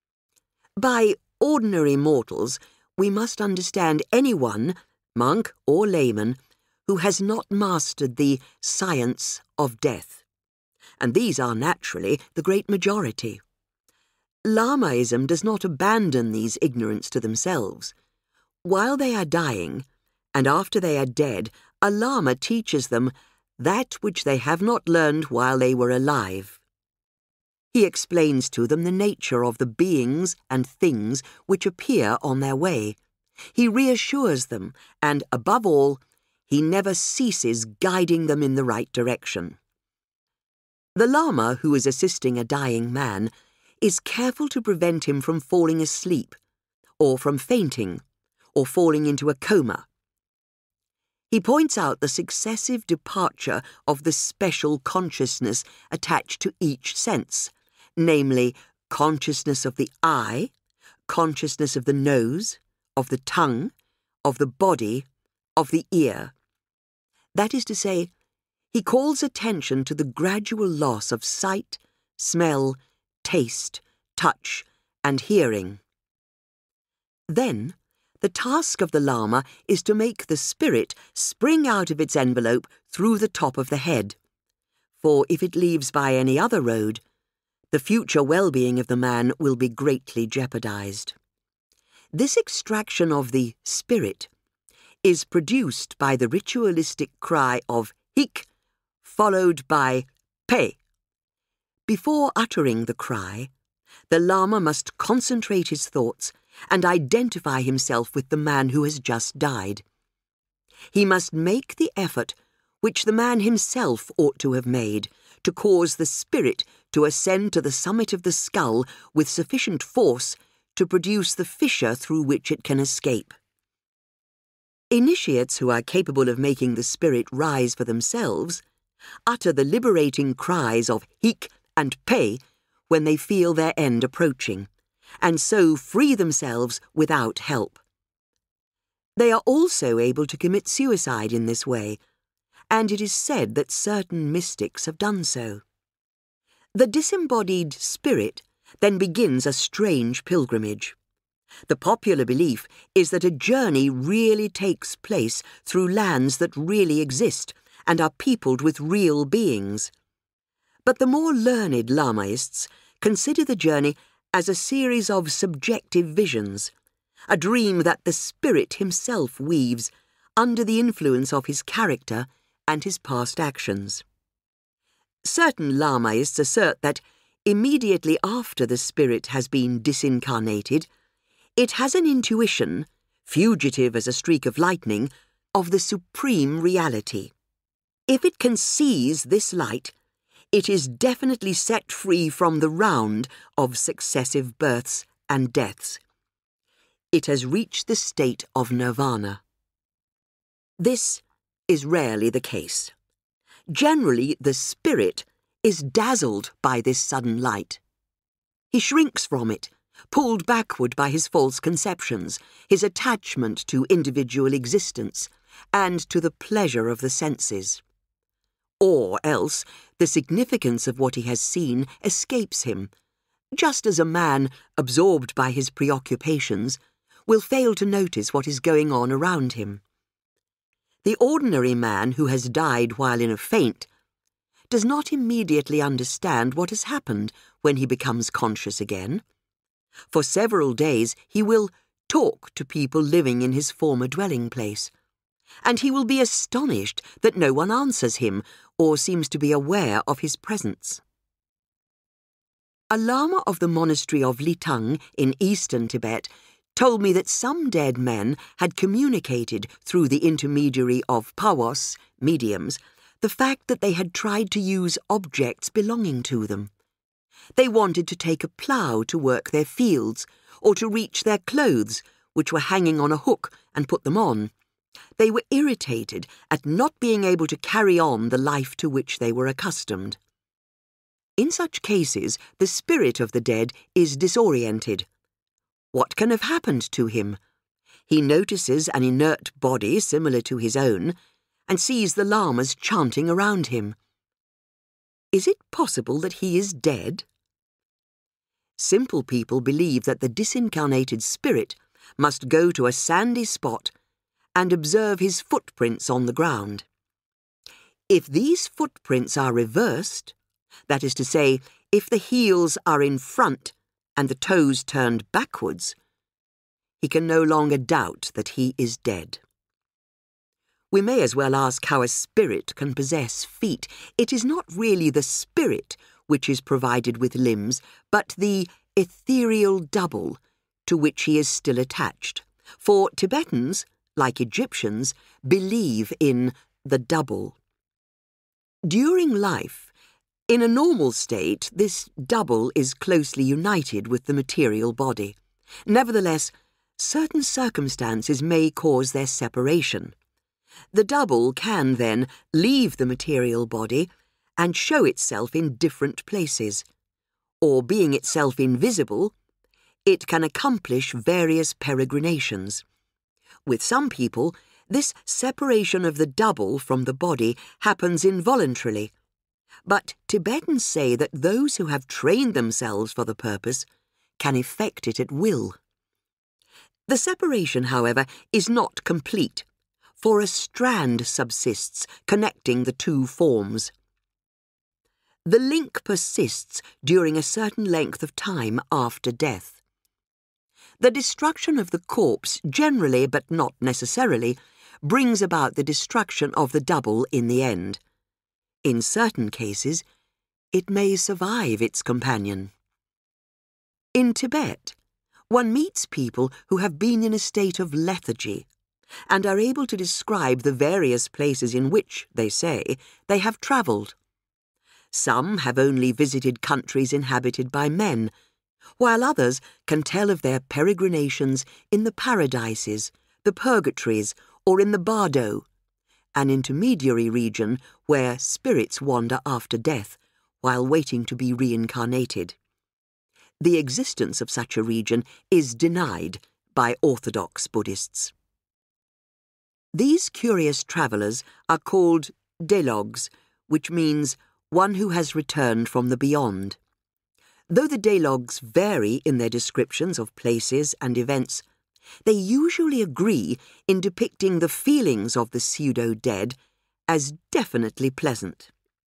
S1: By ordinary mortals, we must understand anyone, monk or layman, who has not mastered the science of death. And these are naturally the great majority. Lamaism does not abandon these ignorants to themselves. While they are dying, and after they are dead, a Lama teaches them that which they have not learned while they were alive. He explains to them the nature of the beings and things which appear on their way. He reassures them, and, above all, he never ceases guiding them in the right direction. The Lama who is assisting a dying man is careful to prevent him from falling asleep, or from fainting, or falling into a coma. He points out the successive departure of the special consciousness attached to each sense, namely, consciousness of the eye, consciousness of the nose, of the tongue, of the body, of the ear. That is to say, he calls attention to the gradual loss of sight, smell, taste, touch, and hearing. Then, the task of the Lama is to make the spirit spring out of its envelope through the top of the head, for if it leaves by any other road, the future well-being of the man will be greatly jeopardized. This extraction of the spirit is produced by the ritualistic cry of hik, followed by pe. Before uttering the cry, the Lama must concentrate his thoughts and identify himself with the man who has just died. He must make the effort which the man himself ought to have made to cause the spirit to ascend to the summit of the skull with sufficient force to produce the fissure through which it can escape. Initiates who are capable of making the spirit rise for themselves, utter the liberating cries of hik and pe when they feel their end approaching, and so free themselves without help. They are also able to commit suicide in this way, and it is said that certain mystics have done so. The disembodied spirit then begins a strange pilgrimage. The popular belief is that a journey really takes place through lands that really exist and are peopled with real beings. But the more learned Lamaists consider the journey as a series of subjective visions, a dream that the spirit himself weaves under the influence of his character and his past actions. Certain Lamaists assert that immediately after the spirit has been disincarnated, it has an intuition, fugitive as a streak of lightning, of the supreme reality. If it can seize this light, it is definitely set free from the round of successive births and deaths. It has reached the state of nirvana. This is rarely the case. Generally, the spirit is dazzled by this sudden light. He shrinks from it, pulled backward by his false conceptions, his attachment to individual existence, and to the pleasure of the senses. Or else, the significance of what he has seen escapes him, just as a man, absorbed by his preoccupations, will fail to notice what is going on around him. The ordinary man who has died while in a faint does not immediately understand what has happened when he becomes conscious again. For several days he will talk to people living in his former dwelling place, and he will be astonished that no one answers him or seems to be aware of his presence. A Lama of the monastery of Litang in eastern Tibet told me that some dead men had communicated through the intermediary of pawos, mediums, the fact that they had tried to use objects belonging to them. They wanted to take a plough to work their fields, or to reach their clothes, which were hanging on a hook, and put them on. They were irritated at not being able to carry on the life to which they were accustomed. In such cases, the spirit of the dead is disoriented. What can have happened to him? He notices an inert body similar to his own, and sees the lamas chanting around him. Is it possible that he is dead? Simple people believe that the disincarnated spirit must go to a sandy spot and observe his footprints on the ground. If these footprints are reversed, that is to say, if the heels are in front and the toes turned backwards, he can no longer doubt that he is dead. We may as well ask how a spirit can possess feet. It is not really the spirit which is provided with limbs, but the ethereal double to which he is still attached. For Tibetans, like Egyptians, believe in the double. During life, in a normal state, this double is closely united with the material body. Nevertheless, certain circumstances may cause their separation. The double can then leave the material body and show itself in different places, or being itself invisible, it can accomplish various peregrinations. With some people, this separation of the double from the body happens involuntarily, but Tibetans say that those who have trained themselves for the purpose can effect it at will. The separation, however, is not complete, for a strand subsists connecting the two forms. The link persists during a certain length of time after death. The destruction of the corpse generally, but not necessarily, brings about the destruction of the double in the end. In certain cases, it may survive its companion. In Tibet, one meets people who have been in a state of lethargy and are able to describe the various places in which, they say, they have travelled. Some have only visited countries inhabited by men, while others can tell of their peregrinations in the paradises, the purgatories, or in the bardo, an intermediary region where spirits wander after death while waiting to be reincarnated. The existence of such a region is denied by orthodox Buddhists. These curious travellers are called travelogues, which means one who has returned from the beyond. Though the travelogues vary in their descriptions of places and events, they usually agree in depicting the feelings of the pseudo-dead as definitely pleasant.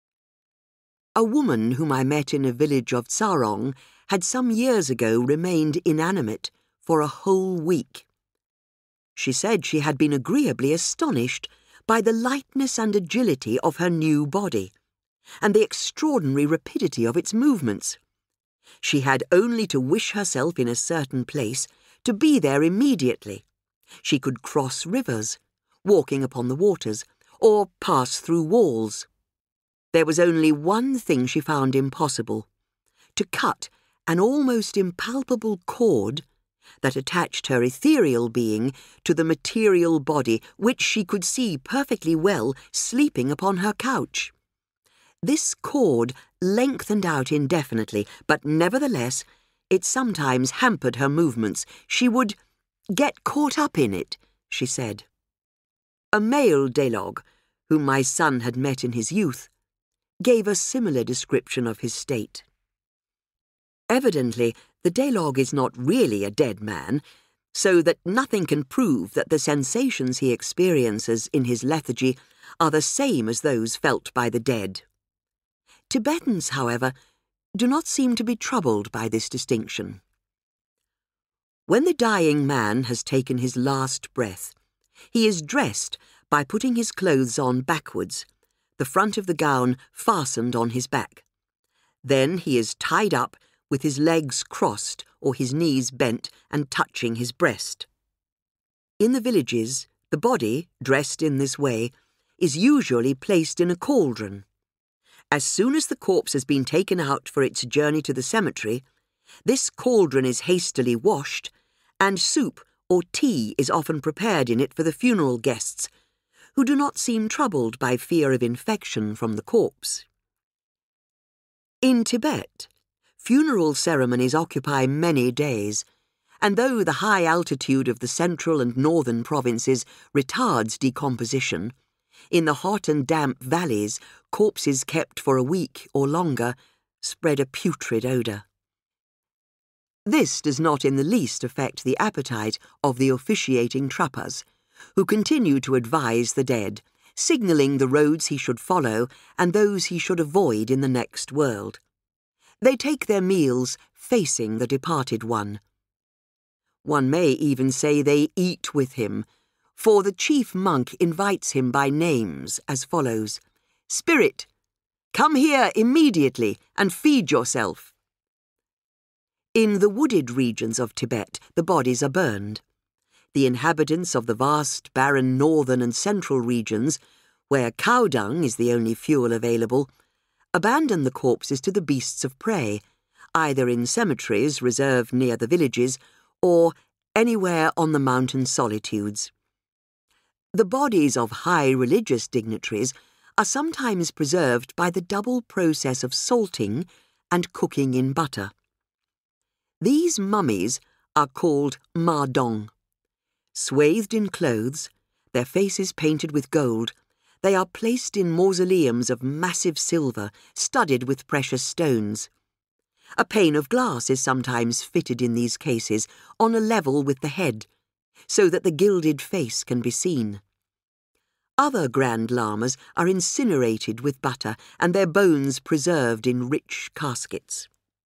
S1: A woman whom I met in a village of Sarong had some years ago remained inanimate for a whole week. She said she had been agreeably astonished by the lightness and agility of her new body, and the extraordinary rapidity of its movements. She had only to wish herself in a certain place to be there immediately. She could cross rivers, walking upon the waters, or pass through walls. There was only one thing she found impossible: to cut an almost impalpable cord that attached her ethereal being to the material body which she could see perfectly well sleeping upon her couch. This cord lengthened out indefinitely, but nevertheless it sometimes hampered her movements. She would get caught up in it, she said. A male travelogue, whom my son had met in his youth, gave a similar description of his state. Evidently, the travelogue is not really a dead man, so that nothing can prove that the sensations he experiences in his lethargy are the same as those felt by the dead. Tibetans, however, do not seem to be troubled by this distinction. When the dying man has taken his last breath, he is dressed by putting his clothes on backwards, the front of the gown fastened on his back. Then he is tied up with his legs crossed or his knees bent and touching his breast. In the villages, the body, dressed in this way, is usually placed in a cauldron. As soon as the corpse has been taken out for its journey to the cemetery, this cauldron is hastily washed, and soup or tea is often prepared in it for the funeral guests, who do not seem troubled by fear of infection from the corpse. In Tibet, funeral ceremonies occupy many days, and though the high altitude of the central and northern provinces retards decomposition, in the hot and damp valleys, corpses kept for a week or longer spread a putrid odour. This does not in the least affect the appetite of the officiating trappas, who continue to advise the dead, signalling the roads he should follow and those he should avoid in the next world. They take their meals facing the departed one. One may even say they eat with him, for the chief monk invites him by names as follows: "Spirit, come here immediately and feed yourself." In the wooded regions of Tibet, the bodies are burned. The inhabitants of the vast, barren northern and central regions, where cow dung is the only fuel available, abandon the corpses to the beasts of prey, either in cemeteries reserved near the villages or anywhere on the mountain solitudes. The bodies of high religious dignitaries are sometimes preserved by the double process of salting and cooking in butter. These mummies are called ma dong. Swathed in clothes, their faces painted with gold, they are placed in mausoleums of massive silver studded with precious stones. A pane of glass is sometimes fitted in these cases on a level with the head, so that the gilded face can be seen. Other Grand Lamas are incinerated with butter and their bones preserved in rich caskets.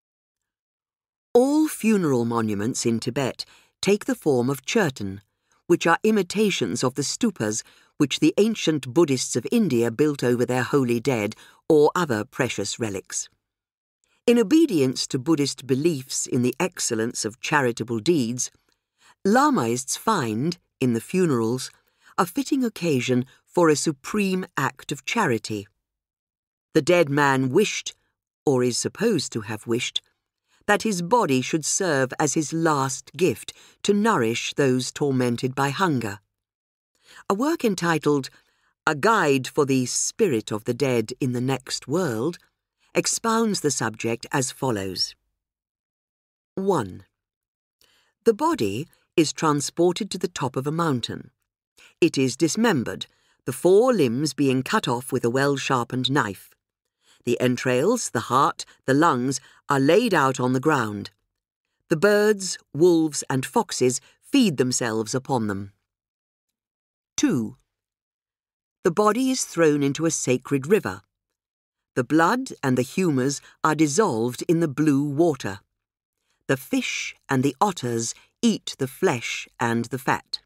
S1: All funeral monuments in Tibet take the form of chertan, which are imitations of the stupas which the ancient Buddhists of India built over their holy dead or other precious relics. In obedience to Buddhist beliefs in the excellence of charitable deeds, Lamaists find, in the funerals, a fitting occasion for a supreme act of charity. The dead man wished, or is supposed to have wished, that his body should serve as his last gift to nourish those tormented by hunger. A work entitled A Guide for the Spirit of the Dead in the Next World, expounds the subject as follows. 1. The body is transported to the top of a mountain. It is dismembered, the 4 limbs being cut off with a well-sharpened knife. The entrails, the heart, the lungs are laid out on the ground. The birds, wolves, and foxes feed themselves upon them. 2. The body is thrown into a sacred river. The blood and the humours are dissolved in the blue water. The fish and the otters eat the flesh and the fat.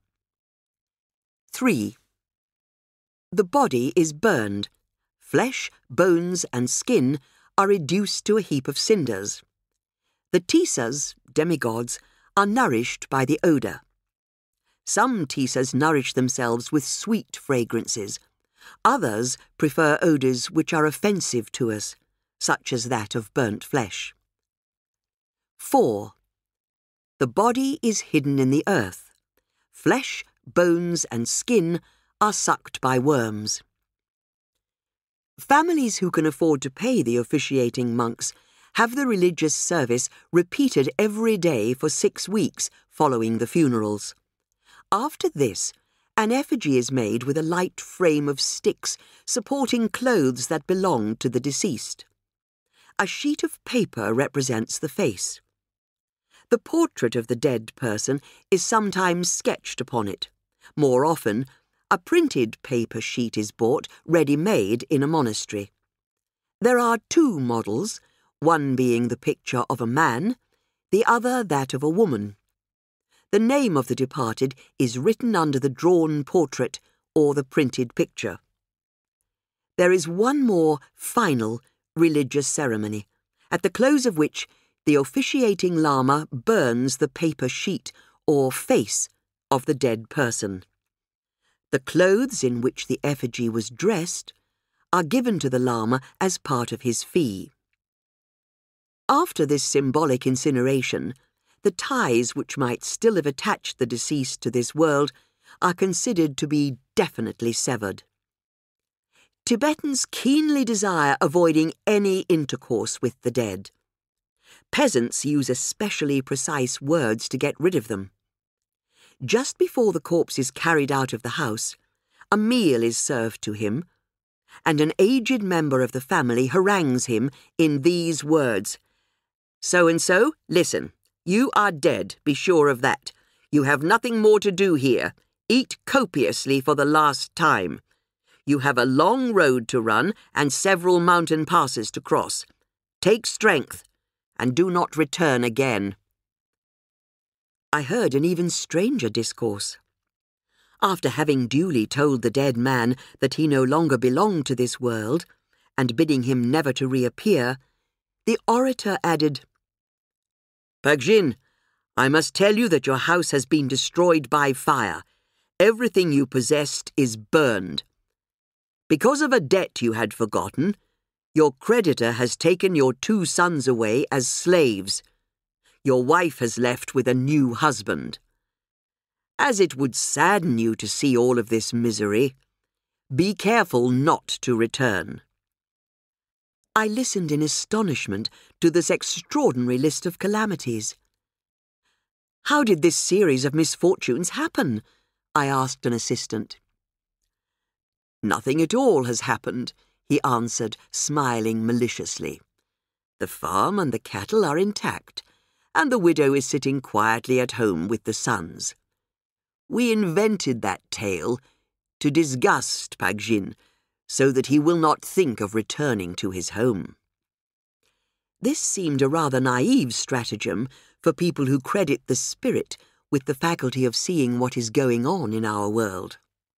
S1: 3. The body is burned. Flesh, bones, and skin are reduced to a heap of cinders. The tisas, demigods, are nourished by the odour. Some tisas nourish themselves with sweet fragrances. Others prefer odours which are offensive to us, such as that of burnt flesh. 4. The body is hidden in the earth. Flesh, bones, and skin are sucked by worms. Families who can afford to pay the officiating monks have the religious service repeated every day for 6 weeks following the funerals. After this, an effigy is made with a light frame of sticks supporting clothes that belonged to the deceased. A sheet of paper represents the face. The portrait of the dead person is sometimes sketched upon it. More often, a printed paper sheet is bought ready-made in a monastery. There are 2 models, one being the picture of a man, the other that of a woman. The name of the departed is written under the drawn portrait or the printed picture. There is one more final religious ceremony, at the close of which the officiating Lama burns the paper sheet or face of the dead person. The clothes in which the effigy was dressed are given to the Lama as part of his fee. After this symbolic incineration, the ties which might still have attached the deceased to this world are considered to be definitely severed. Tibetans keenly desire avoiding any intercourse with the dead. Peasants use especially precise words to get rid of them. Just before the corpse is carried out of the house, a meal is served to him, and an aged member of the family harangues him in these words: "So-and-so, listen. You are dead, be sure of that. You have nothing more to do here. Eat copiously for the last time. You have a long road to run and several mountain passes to cross. Take strength, and do not return again." I heard an even stranger discourse. After having duly told the dead man that he no longer belonged to this world, and bidding him never to reappear, the orator added, "Pagjin, I must tell you that your house has been destroyed by fire. Everything you possessed is burned. Because of a debt you had forgotten, your creditor has taken your 2 sons away as slaves. Your wife has left with a new husband. As it would sadden you to see all of this misery, be careful not to return." I listened in astonishment to this extraordinary list of calamities. "How did this series of misfortunes happen?" I asked an assistant. "Nothing at all has happened," he answered, smiling maliciously. "The farm and the cattle are intact, and the widow is sitting quietly at home with the sons. We invented that tale to disgust Pagjin, so that he will not think of returning to his home." This seemed a rather naive stratagem for people who credit the spirit with the faculty of seeing what is going on in our world.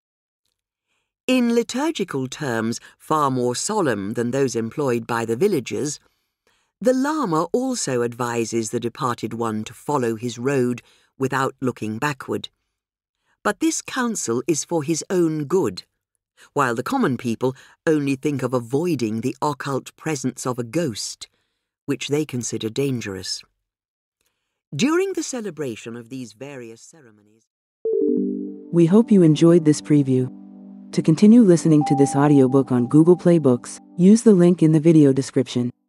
S1: In liturgical terms far more solemn than those employed by the villagers, the Lama also advises the departed one to follow his road without looking backward. But this counsel is for his own good, while the common people only think of avoiding the occult presence of a ghost, which they consider dangerous. During the celebration of these various ceremonies...
S2: We hope you enjoyed this preview. To continue listening to this audiobook on Google Play Books, use the link in the video description.